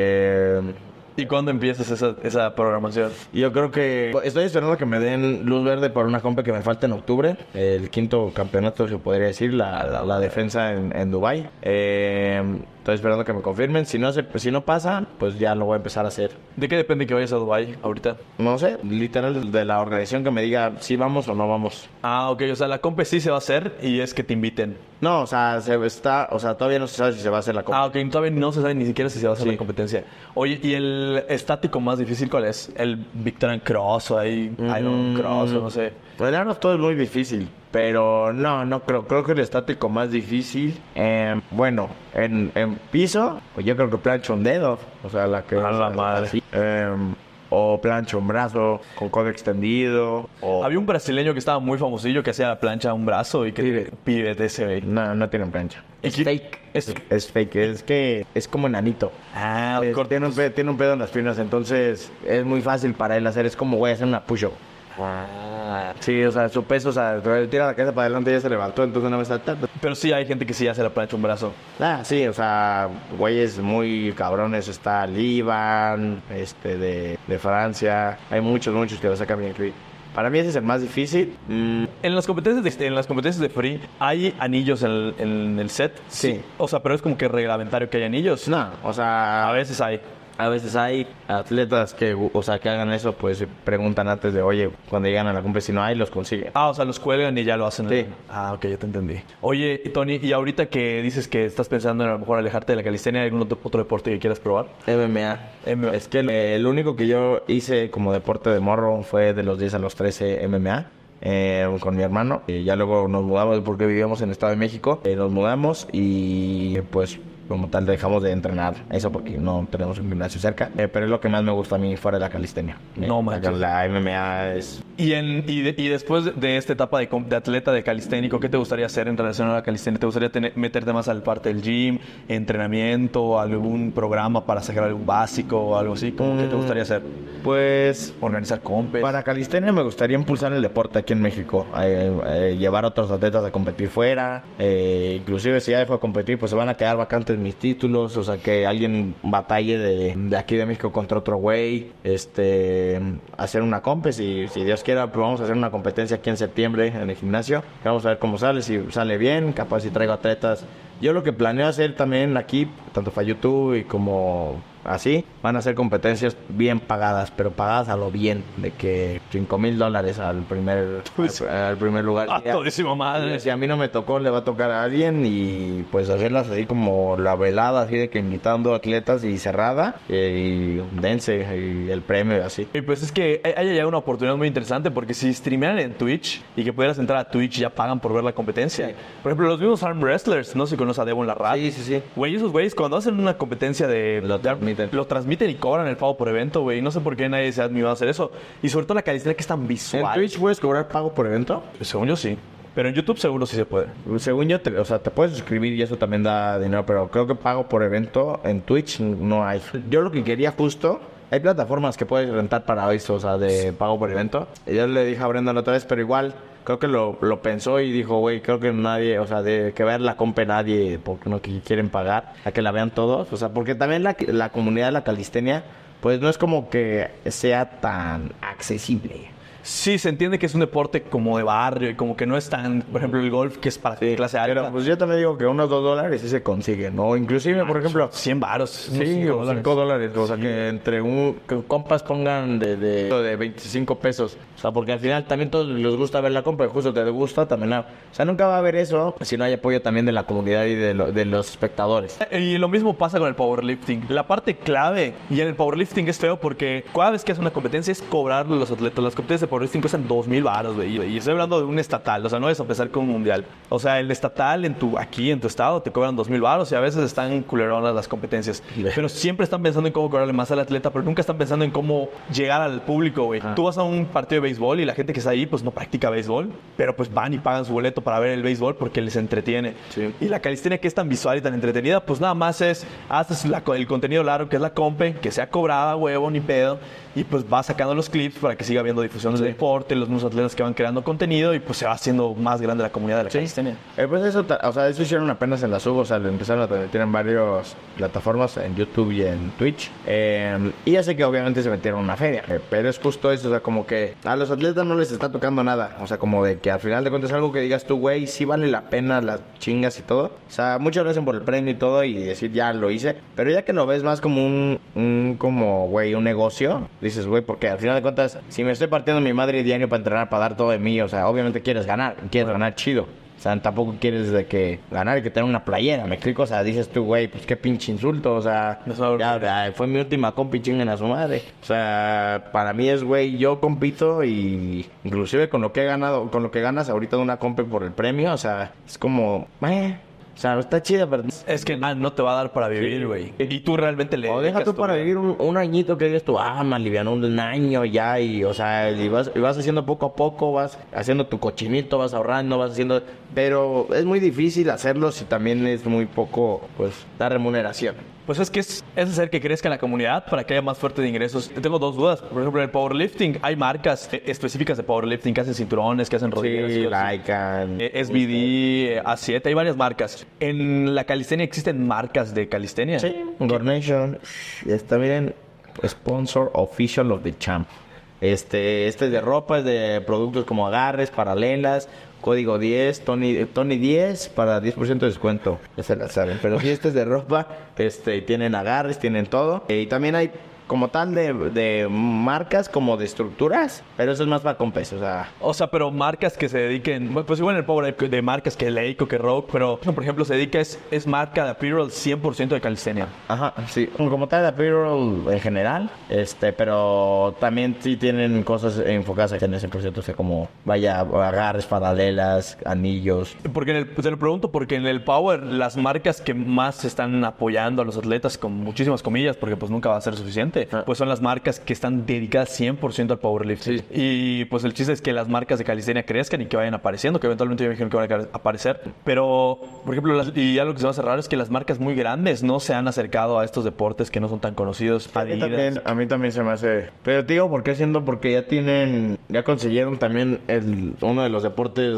¿Y cuándo empiezas esa programación? Yo creo que estoy esperando que me den luz verde por una compa que me falta en octubre. El 5º campeonato, se podría decir, la defensa en Dubái. Estoy esperando que me confirmen. Si no pasa, pues ya lo voy a empezar a hacer. ¿De qué depende que vayas a Dubái ahorita? No sé, literal de la organización que me diga si vamos o no vamos. Ah, ok, o sea, la compe sí se va a hacer y es que te inviten. No, o sea, todavía no se sabe si se va a hacer la competencia. Ah, ok, todavía no se sabe ni siquiera si se va a hacer la competencia. Oye, ¿y el estático más difícil cuál es? ¿El Victorian Cross o Iron Cross o no sé? Pues el Iron todo es muy difícil, pero no creo. Creo que el estático más difícil, bueno, en piso, pues yo creo que plancha un dedo, o sea, la que... A la madre. Así, o plancha un brazo con codo extendido. Había un brasileño que estaba muy famosillo que hacía la plancha a un brazo y que pide de ese, güey. No tienen plancha. Es fake. Es fake, es que es como enanito. Ah, tiene un pedo en las piernas, entonces es muy fácil para él hacer. Es como, voy a hacer una push-up. Sí, o sea, su peso, o sea, tira la cabeza para adelante y ya se levantó, entonces no me está tanto. Pero sí hay gente que sí hace la plancha un brazo. Sí, o sea, güeyes muy cabrones. Está Liban, de Francia. Hay muchos que lo sacan bien. Para mí ese es el más difícil. En las competencias de free, ¿hay anillos en el set? Sí. O sea, pero es como que reglamentario que hay anillos. No, o sea... A veces hay atletas que hagan eso, pues se preguntan antes de, oye, cuando llegan a la cumbre, si no hay, los consiguen. Ah, o sea, los cuelgan y ya lo hacen. Sí. Ah, ok, ya te entendí. Oye, Tony, y ahorita que dices que estás pensando en a lo mejor alejarte de la calistenia, ¿hay algún otro deporte que quieras probar? MMA. Es que el único que yo hice como deporte de morro fue de los 10 a los 13 MMA. Con mi hermano. Ya luego nos mudamos porque vivíamos en el Estado de México. Nos mudamos y pues como tal dejamos de entrenar eso porque no tenemos un gimnasio cerca, pero es lo que más me gusta a mí fuera de la calistenia. No manches. La MMA es... Y después de esta etapa de atleta de calisténico, ¿qué te gustaría hacer en relación a la calistenia? ¿Te gustaría meterte más al parte del gym, entrenamiento, algún programa para sacar algún básico o algo así? ¿Qué te gustaría hacer? Pues organizar compes. Para calistenia me gustaría impulsar el deporte aquí en México, llevar a otros atletas a competir fuera, inclusive si ya fue a competir, pues se van a quedar vacantes mis títulos, o sea, que alguien batalle de aquí de México contra otro güey, hacer una compes y si Dios quiera, pues vamos a hacer una competencia aquí en septiembre en el gimnasio. Vamos a ver cómo sale, si sale bien, capaz si traigo atletas. Yo lo que planeo hacer también aquí, tanto para YouTube y como así, van a ser competencias bien pagadas, pero pagadas a lo bien, de que $5,000 al primer lugar. ¡Ah, todísima madre! Si a mí no me tocó, le va a tocar a alguien y pues hacerlas así como la velada, así de que invitando atletas y cerrada y dense y el premio así. Y pues es que hay ya una oportunidad muy interesante porque si streamean en Twitch y que pudieras entrar a Twitch ya pagan por ver la competencia. Por ejemplo, los mismos arm wrestlers, no sé si conoce a Devon Larratt. Sí. Güey, esos güeyes cuando hacen una competencia lo transmiten y cobran el pago por evento, güey. No sé por qué nadie se ha animado a hacer eso. Y sobre todo la calistenia que es tan visual. ¿En Twitch puedes cobrar pago por evento? Según yo sí. Pero en YouTube seguro sí se puede. Según yo, te puedes suscribir y eso también da dinero, pero creo que pago por evento en Twitch no hay. Yo lo que quería justo... Hay plataformas que puedes rentar para eso, o sea, de pago por evento. Y yo le dije a Brenda la otra vez, pero igual... Creo que lo pensó y dijo, güey, creo que nadie, o sea, de que ver la compre nadie porque no quieren pagar, a que la vean todos. O sea, porque también la comunidad de la calistenia, pues no es como que sea tan accesible. Sí, se entiende que es un deporte como de barrio y como que no es tan, por ejemplo, el golf que es para clase alta. Pero pues yo también digo que unos $2 sí se consiguen, ¿no? Inclusive, por ejemplo... 100 varos. Sí, o $5. O sea, que entre que compas pongan de 25 pesos. O sea, porque al final también todos les gusta ver la compra, justo te gusta también. O sea, nunca va a haber eso si no hay apoyo también de la comunidad y de los espectadores. Y lo mismo pasa con el powerlifting. La parte clave y en el powerlifting es feo porque cada vez que haces una competencia es cobrarle a los atletas. Las competencias de powerlifting cuestan $2,000 varos, güey. Y estoy hablando de un estatal, o sea, no es a pesar con un mundial. O sea, el estatal aquí en tu estado te cobran $2,000 varos y a veces están culeronas las competencias. Pero siempre están pensando en cómo cobrarle más al atleta, pero nunca están pensando en cómo llegar al público, güey. Tú vas a un partido de béisbol y la gente que está ahí, pues no practica béisbol, pero pues van y pagan su boleto para ver el béisbol porque les entretiene. Sí. Y la calistenia que es tan visual y tan entretenida, pues nada más haces el contenido largo que es la compe, que sea cobrada, huevo, ni pedo. Y pues vas sacando los clips para que siga habiendo difusiones de deporte, los mismos atletas que van creando contenido y pues se va haciendo más grande la comunidad de la calistenia. Pues eso hicieron apenas en la sub, o sea, lo empezaron a transmitir en varias plataformas, en YouTube y en Twitch. Y ya sé que obviamente se metieron una feria, pero es justo eso, o sea, como que a los atletas no les está tocando nada. O sea, como de que al final de cuentas algo que digas tú, güey, sí vale la pena las chingas y todo. O sea, muchos lo hacen por el premio y todo y decir, ya lo hice. Pero ya que lo ves más como un negocio, dices, güey, porque al final de cuentas, si me estoy partiendo mi madre diario para entrenar, para dar todo de mí, o sea, obviamente quieres ganar chido. O sea, tampoco quieres de que ganar y que tener una playera, ¿me explico? O sea, dices tú, güey, pues qué pinche insulto, o sea, ya fue mi última compi, chinguen a su madre. O sea, para mí es, güey, yo compito y inclusive con lo que he ganado, con lo que ganas ahorita de una compi por el premio, o sea, es como, o sea, está chida, pero... Es que no te va a dar para vivir, güey. Y tú realmente le... O deja tú para vivir un añito que digas tú, me alivianó un año ya y, o sea, y vas haciendo poco a poco, vas haciendo tu cochinito, vas ahorrando, vas haciendo... Pero es muy difícil hacerlo si también es muy poco, pues, la remuneración. Pues es que es hacer que crezca la comunidad para que haya más fuerte de ingresos. Tengo dos dudas. Por ejemplo, en el powerlifting hay marcas específicas de powerlifting que hacen cinturones, que hacen rodilleras. Sí, Lycan, SBD, A7, hay varias marcas. ¿En la calistenia existen marcas de calistenia? Sí, Gornation. Está, miren, sponsor official of the champ. Este es de ropa, es de productos como agarres, paralelas, código 10, Tony 10 para 10% de descuento. Ya se la saben. Pero sí, este es de ropa, tienen agarres, tienen todo. Y también hay como tal de marcas como de estructuras, pero eso es más para compes, o sea, pero marcas que se dediquen, pues igual en el Power de marcas que Leico, que Rogue, pero por ejemplo se dedica, es marca de apparel 100% de calistenia. Ajá, sí, como tal de apparel en general, pero también sí tienen cosas enfocadas en ese proceso, o sea, como agarres, paralelas, anillos. Porque te lo pregunto porque en el Power las marcas que más están apoyando a los atletas, con muchísimas comillas, porque pues nunca va a ser suficiente, pues son las marcas que están dedicadas 100% al powerlifting. Sí. Y pues el chiste es que las marcas de calistenia crezcan y que vayan apareciendo, que eventualmente yo me imagino que van a aparecer. Pero, por ejemplo, y algo que se me hace raro es que las marcas muy grandes no se han acercado a estos deportes que no son tan conocidos. A mí también se me hace... Pero te digo, ¿por qué? Porque ya consiguieron también uno de los deportes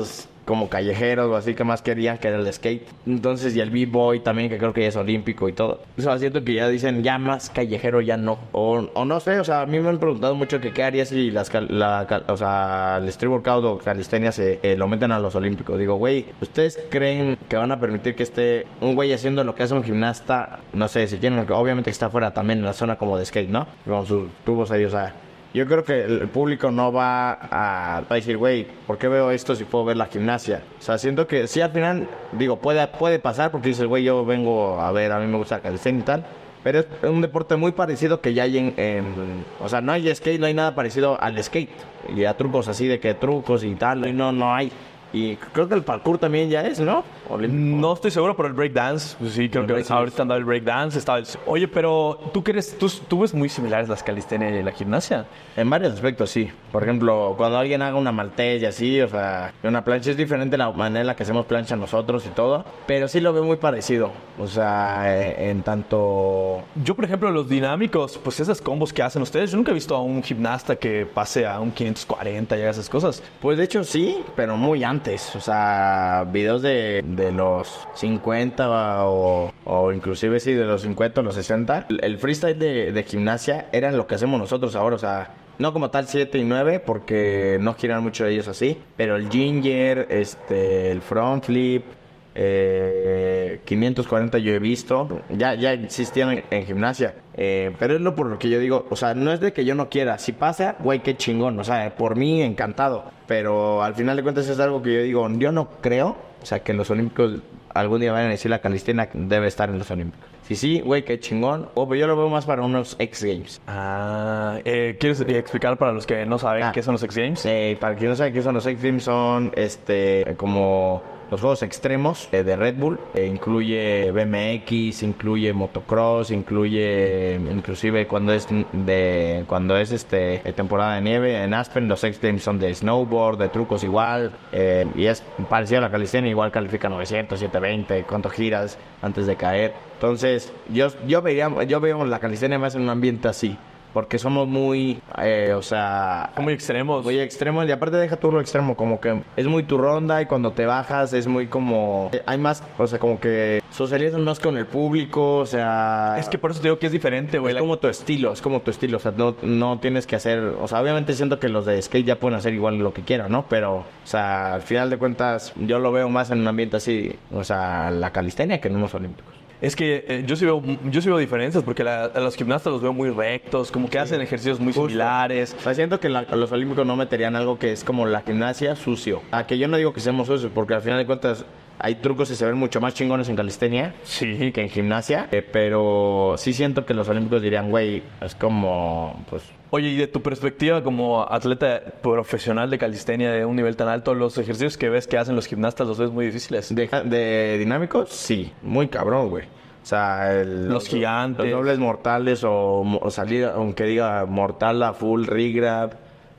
como callejeros o así que más querían, que era el skate. Entonces, y el b-boy también, que creo que ya es olímpico y todo. O sea, siento que ya dicen, ya más callejero ya no. O no sé, o sea, a mí me han preguntado mucho que qué haría si o sea, el street workout o calistenia lo meten a los olímpicos. Digo, güey, ¿ustedes creen que van a permitir que esté un güey haciendo lo que hace un gimnasta? No sé, si tienen, obviamente que está afuera también en la zona como de skate, ¿no? Con sus tubos ahí, o sea... Yo creo que el público no va a decir, güey, ¿por qué veo esto si puedo ver la gimnasia? O sea, siento que sí, al final, digo, puede pasar porque dices, güey, yo vengo a ver, a mí me gusta el calistenia y tal. Pero es un deporte muy parecido que ya hay o sea, no hay skate, no hay nada parecido al skate. Y a trucos así de que trucos y tal, y no hay. Y creo que el parkour también ya es, ¿no? No estoy seguro, pero el breakdance, pues sí, creo que ahorita anda el breakdance. Oye, pero ¿tú ves muy similares las calistenia y la gimnasia? En varios aspectos, sí. Por ejemplo, cuando alguien haga una maltese y así, o sea, una plancha es diferente la manera en la que hacemos plancha nosotros y todo, pero sí lo veo muy parecido. O sea, en tanto... Yo, por ejemplo, los dinámicos, pues esas combos que hacen ustedes, yo nunca he visto a un gimnasta que pase a un 540 y haga esas cosas. Pues de hecho sí, pero muy antes. O sea, videos de los 50 o inclusive sí de los 50 o los 60. El freestyle de gimnasia era lo que hacemos nosotros ahora, o sea... No como tal 7 y 9 porque no giran mucho de ellos así, pero el ginger, el front flip, 540 yo he visto, ya existían en gimnasia, pero es por lo que yo digo, o sea, no es de que yo no quiera, si pasa, güey, qué chingón, o sea, por mí encantado, pero al final de cuentas es algo que yo digo, yo no creo, o sea, que los olímpicos algún día vayan a decir la calistenia debe estar en los olímpicos. Sí, güey, qué chingón. Pero yo lo veo más para unos X Games. ¿Quieres explicar para los que no saben qué son los X Games? Para quien no sabe qué son los X Games, son como los juegos extremos de Red Bull. Incluye BMX, incluye motocross, inclusive cuando es temporada de nieve en Aspen, los X Games son de snowboard, de trucos igual, y es parecido a la calistenia, igual califica 900, 720, cuánto giras antes de caer. Entonces, yo veo la calistenia más en un ambiente así. Porque somos muy, muy extremos. Muy extremos, y aparte deja tú lo extremo, como que es muy tu ronda y cuando te bajas es muy como... Hay más, o sea, como que socializas más con el público, o sea... Es que por eso te digo que es diferente, güey. Es como tu estilo, o sea, no tienes que hacer... O sea, obviamente siento que los de skate ya pueden hacer igual lo que quieran, ¿no? Pero, o sea, al final de cuentas, yo lo veo más en un ambiente así, o sea, la calistenia que en unos olímpicos. Es que yo sí veo diferencias porque a los gimnastas los veo muy rectos, como que hacen ejercicios muy similares. O sea, siento que los olímpicos no meterían algo que es como la gimnasia sucio. Que yo no digo que seamos sucios, porque al final de cuentas hay trucos que se ven mucho más chingones en calistenia que en gimnasia. Pero sí siento que los olímpicos dirían, güey, es como, pues... Oye, y de tu perspectiva como atleta profesional de calistenia de un nivel tan alto, los ejercicios que ves que hacen los gimnastas los ves muy difíciles. ¿De dinámicos? Sí, muy cabrón, güey. O sea, los gigantes. Los dobles mortales o salir, aunque diga mortal a full, regrab.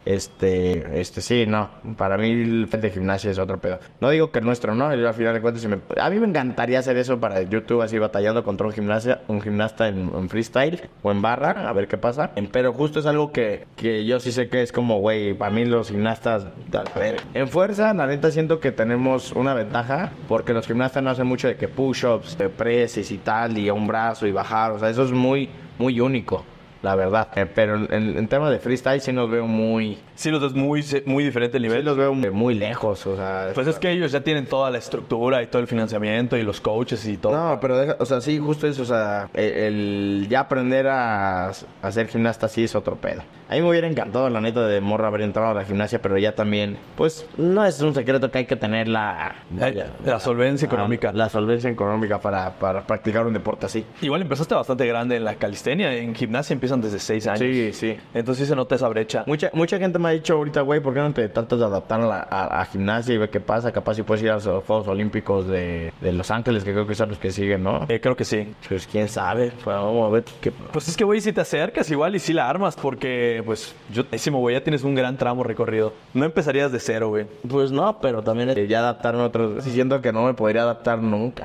Sí, no. Para mí el frente de gimnasia es otro pedo. No digo que el nuestro, ¿no? Yo al final de cuentas, a mí me encantaría hacer eso para YouTube, así batallando contra un gimnasta en freestyle o en barra, a ver qué pasa. Pero justo es algo que yo sí sé que es como, güey, para mí los gimnastas, a ver. En fuerza, la neta, siento que tenemos una ventaja, porque los gimnastas no hacen mucho de que push-ups, de presses y tal, y a un brazo y bajar. O sea, eso es muy, muy único. La verdad, pero en tema de freestyle sí los veo muy... Sí los ves muy diferente el nivel. Sí los veo muy lejos, o sea... Pues es que ellos ya tienen toda la estructura y todo el financiamiento y los coaches y todo. No, pero o sea, sí, justo eso, o sea, el ya aprender a hacer gimnasta sí es otro pedo. A mí me hubiera encantado, la neta, de morra haber entrado a la gimnasia, pero ya también, pues, no es un secreto que hay que tener la solvencia económica. La solvencia económica para practicar un deporte así. Igual empezaste bastante grande en la calistenia, en gimnasia empiezan desde 6 años. Sí. Entonces sí se nota esa brecha. Mucha gente me ha dicho ahorita, güey, ¿por qué no te tratas de adaptar a gimnasia y ver qué pasa? Capaz si puedes ir a los Juegos Olímpicos de Los Ángeles, que creo que son los que siguen, ¿no? Creo que sí. Pues quién sabe, pues, vamos a ver qué... Pues es que, güey, si te acercas igual y si la armas, porque, pues, güey, ya tienes un gran tramo recorrido. No empezarías de cero, güey. Pues no, pero también ya adaptarme a otros... Siento que no me podría adaptar nunca.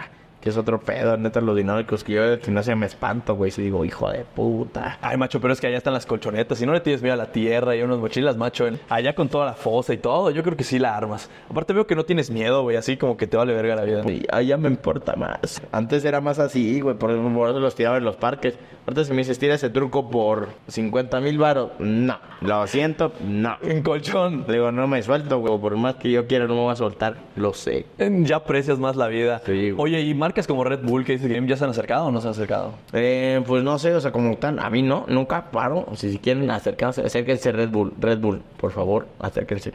que es otro pedo, neta, los dinámicos que yo del gimnasio me espanto, güey. Y digo, hijo de puta. Ay, macho, pero es que allá están las colchonetas. Si no le tienes miedo a la tierra y unas mochilas, macho, allá con toda la fosa y todo, yo creo que sí la armas. Aparte veo que no tienes miedo, güey, así como que te vale verga la vida. Y allá me importa más. Antes era más así, güey, por eso los tiraba en los parques. Ahorita si me dices, tira ese truco por 50,000 varos, no. Lo siento, no. En colchón. Le digo, no me suelto, güey. Por más que yo quiera, no me voy a soltar. Lo sé. Ya aprecias más la vida. Sí, güey. Oye, ¿y marcas como Red Bull que dice Game ya se han acercado o no se han acercado? Pues no sé, o sea, como tal, a mí no, nunca paro. Si quieren acercarse, acérquense Red Bull, por favor, acérquense.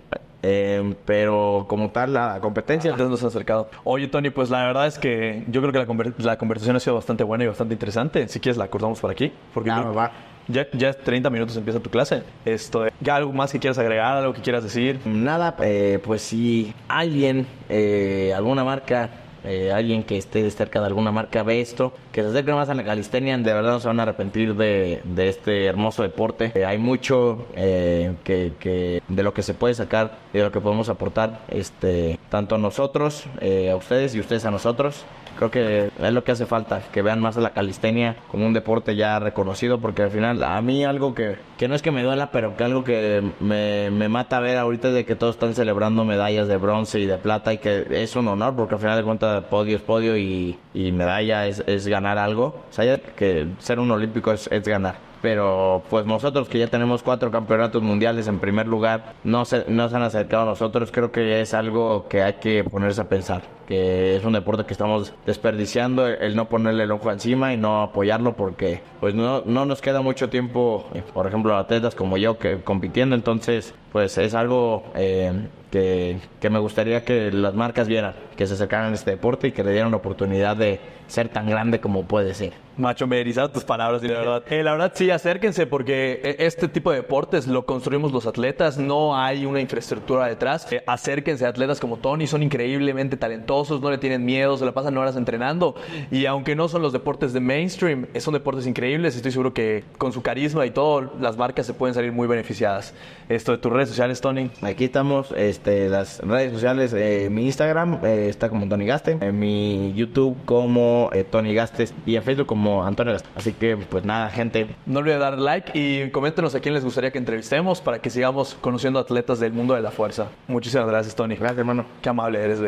Pero como tal, la competencia... Entonces no se han acercado. Oye, Tony, pues la verdad es que yo creo que la conversación ha sido bastante buena y bastante interesante. Si quieres la cortamos por aquí. Porque va. Ya 30 minutos empieza tu clase. ¿Ya algo más que quieras agregar? ¿Algo que quieras decir? Nada, pues si alguien, alguna marca... alguien que esté cerca de alguna marca ve esto, que se acerque más a la calistenia, de verdad no se van a arrepentir de este hermoso deporte. Hay mucho que de lo que se puede sacar y de lo que podemos aportar, tanto nosotros a ustedes y ustedes a nosotros. Creo que es lo que hace falta, que vean más a la calistenia como un deporte ya reconocido, porque al final a mí algo que no es que me duela, pero que algo que me mata ver ahorita es de que todos están celebrando medallas de bronce y de plata, y que es un honor, porque al final de cuentas podio es podio y medalla es ganar algo. O sea, ya que ser un olímpico es ganar. Pero pues nosotros que ya tenemos 4 campeonatos mundiales en primer lugar, no se han acercado a nosotros. Creo que es algo que hay que ponerse a pensar, que es un deporte que estamos desperdiciando, el no ponerle el ojo encima y no apoyarlo, porque pues no nos queda mucho tiempo, por ejemplo, atletas como yo que compitiendo. Entonces pues es algo que me gustaría que las marcas vieran, que se acercaran a este deporte y que le dieran la oportunidad de ser tan grande como puede ser. Macho, me erizaron tus palabras, y la verdad sí, acérquense, porque este tipo de deportes lo construimos los atletas, no hay una infraestructura detrás. Acérquense a atletas como Tony, son increíblemente talentosos, no le tienen miedo, se la pasan horas entrenando, y aunque no son los deportes de mainstream, son deportes increíbles. Estoy seguro que con su carisma y todo, las marcas se pueden salir muy beneficiadas. De tus redes sociales, Tony. Aquí estamos, las redes sociales, mi Instagram está como Tony Gaste, en mi YouTube como Tony Gastes, y en Facebook como Antonio Gastes. Así que pues nada, gente, no olviden dar like y coméntenos a quién les gustaría que entrevistemos para que sigamos conociendo atletas del mundo de la fuerza. Muchísimas gracias, Tony. Gracias, hermano. Qué amable eres, güey.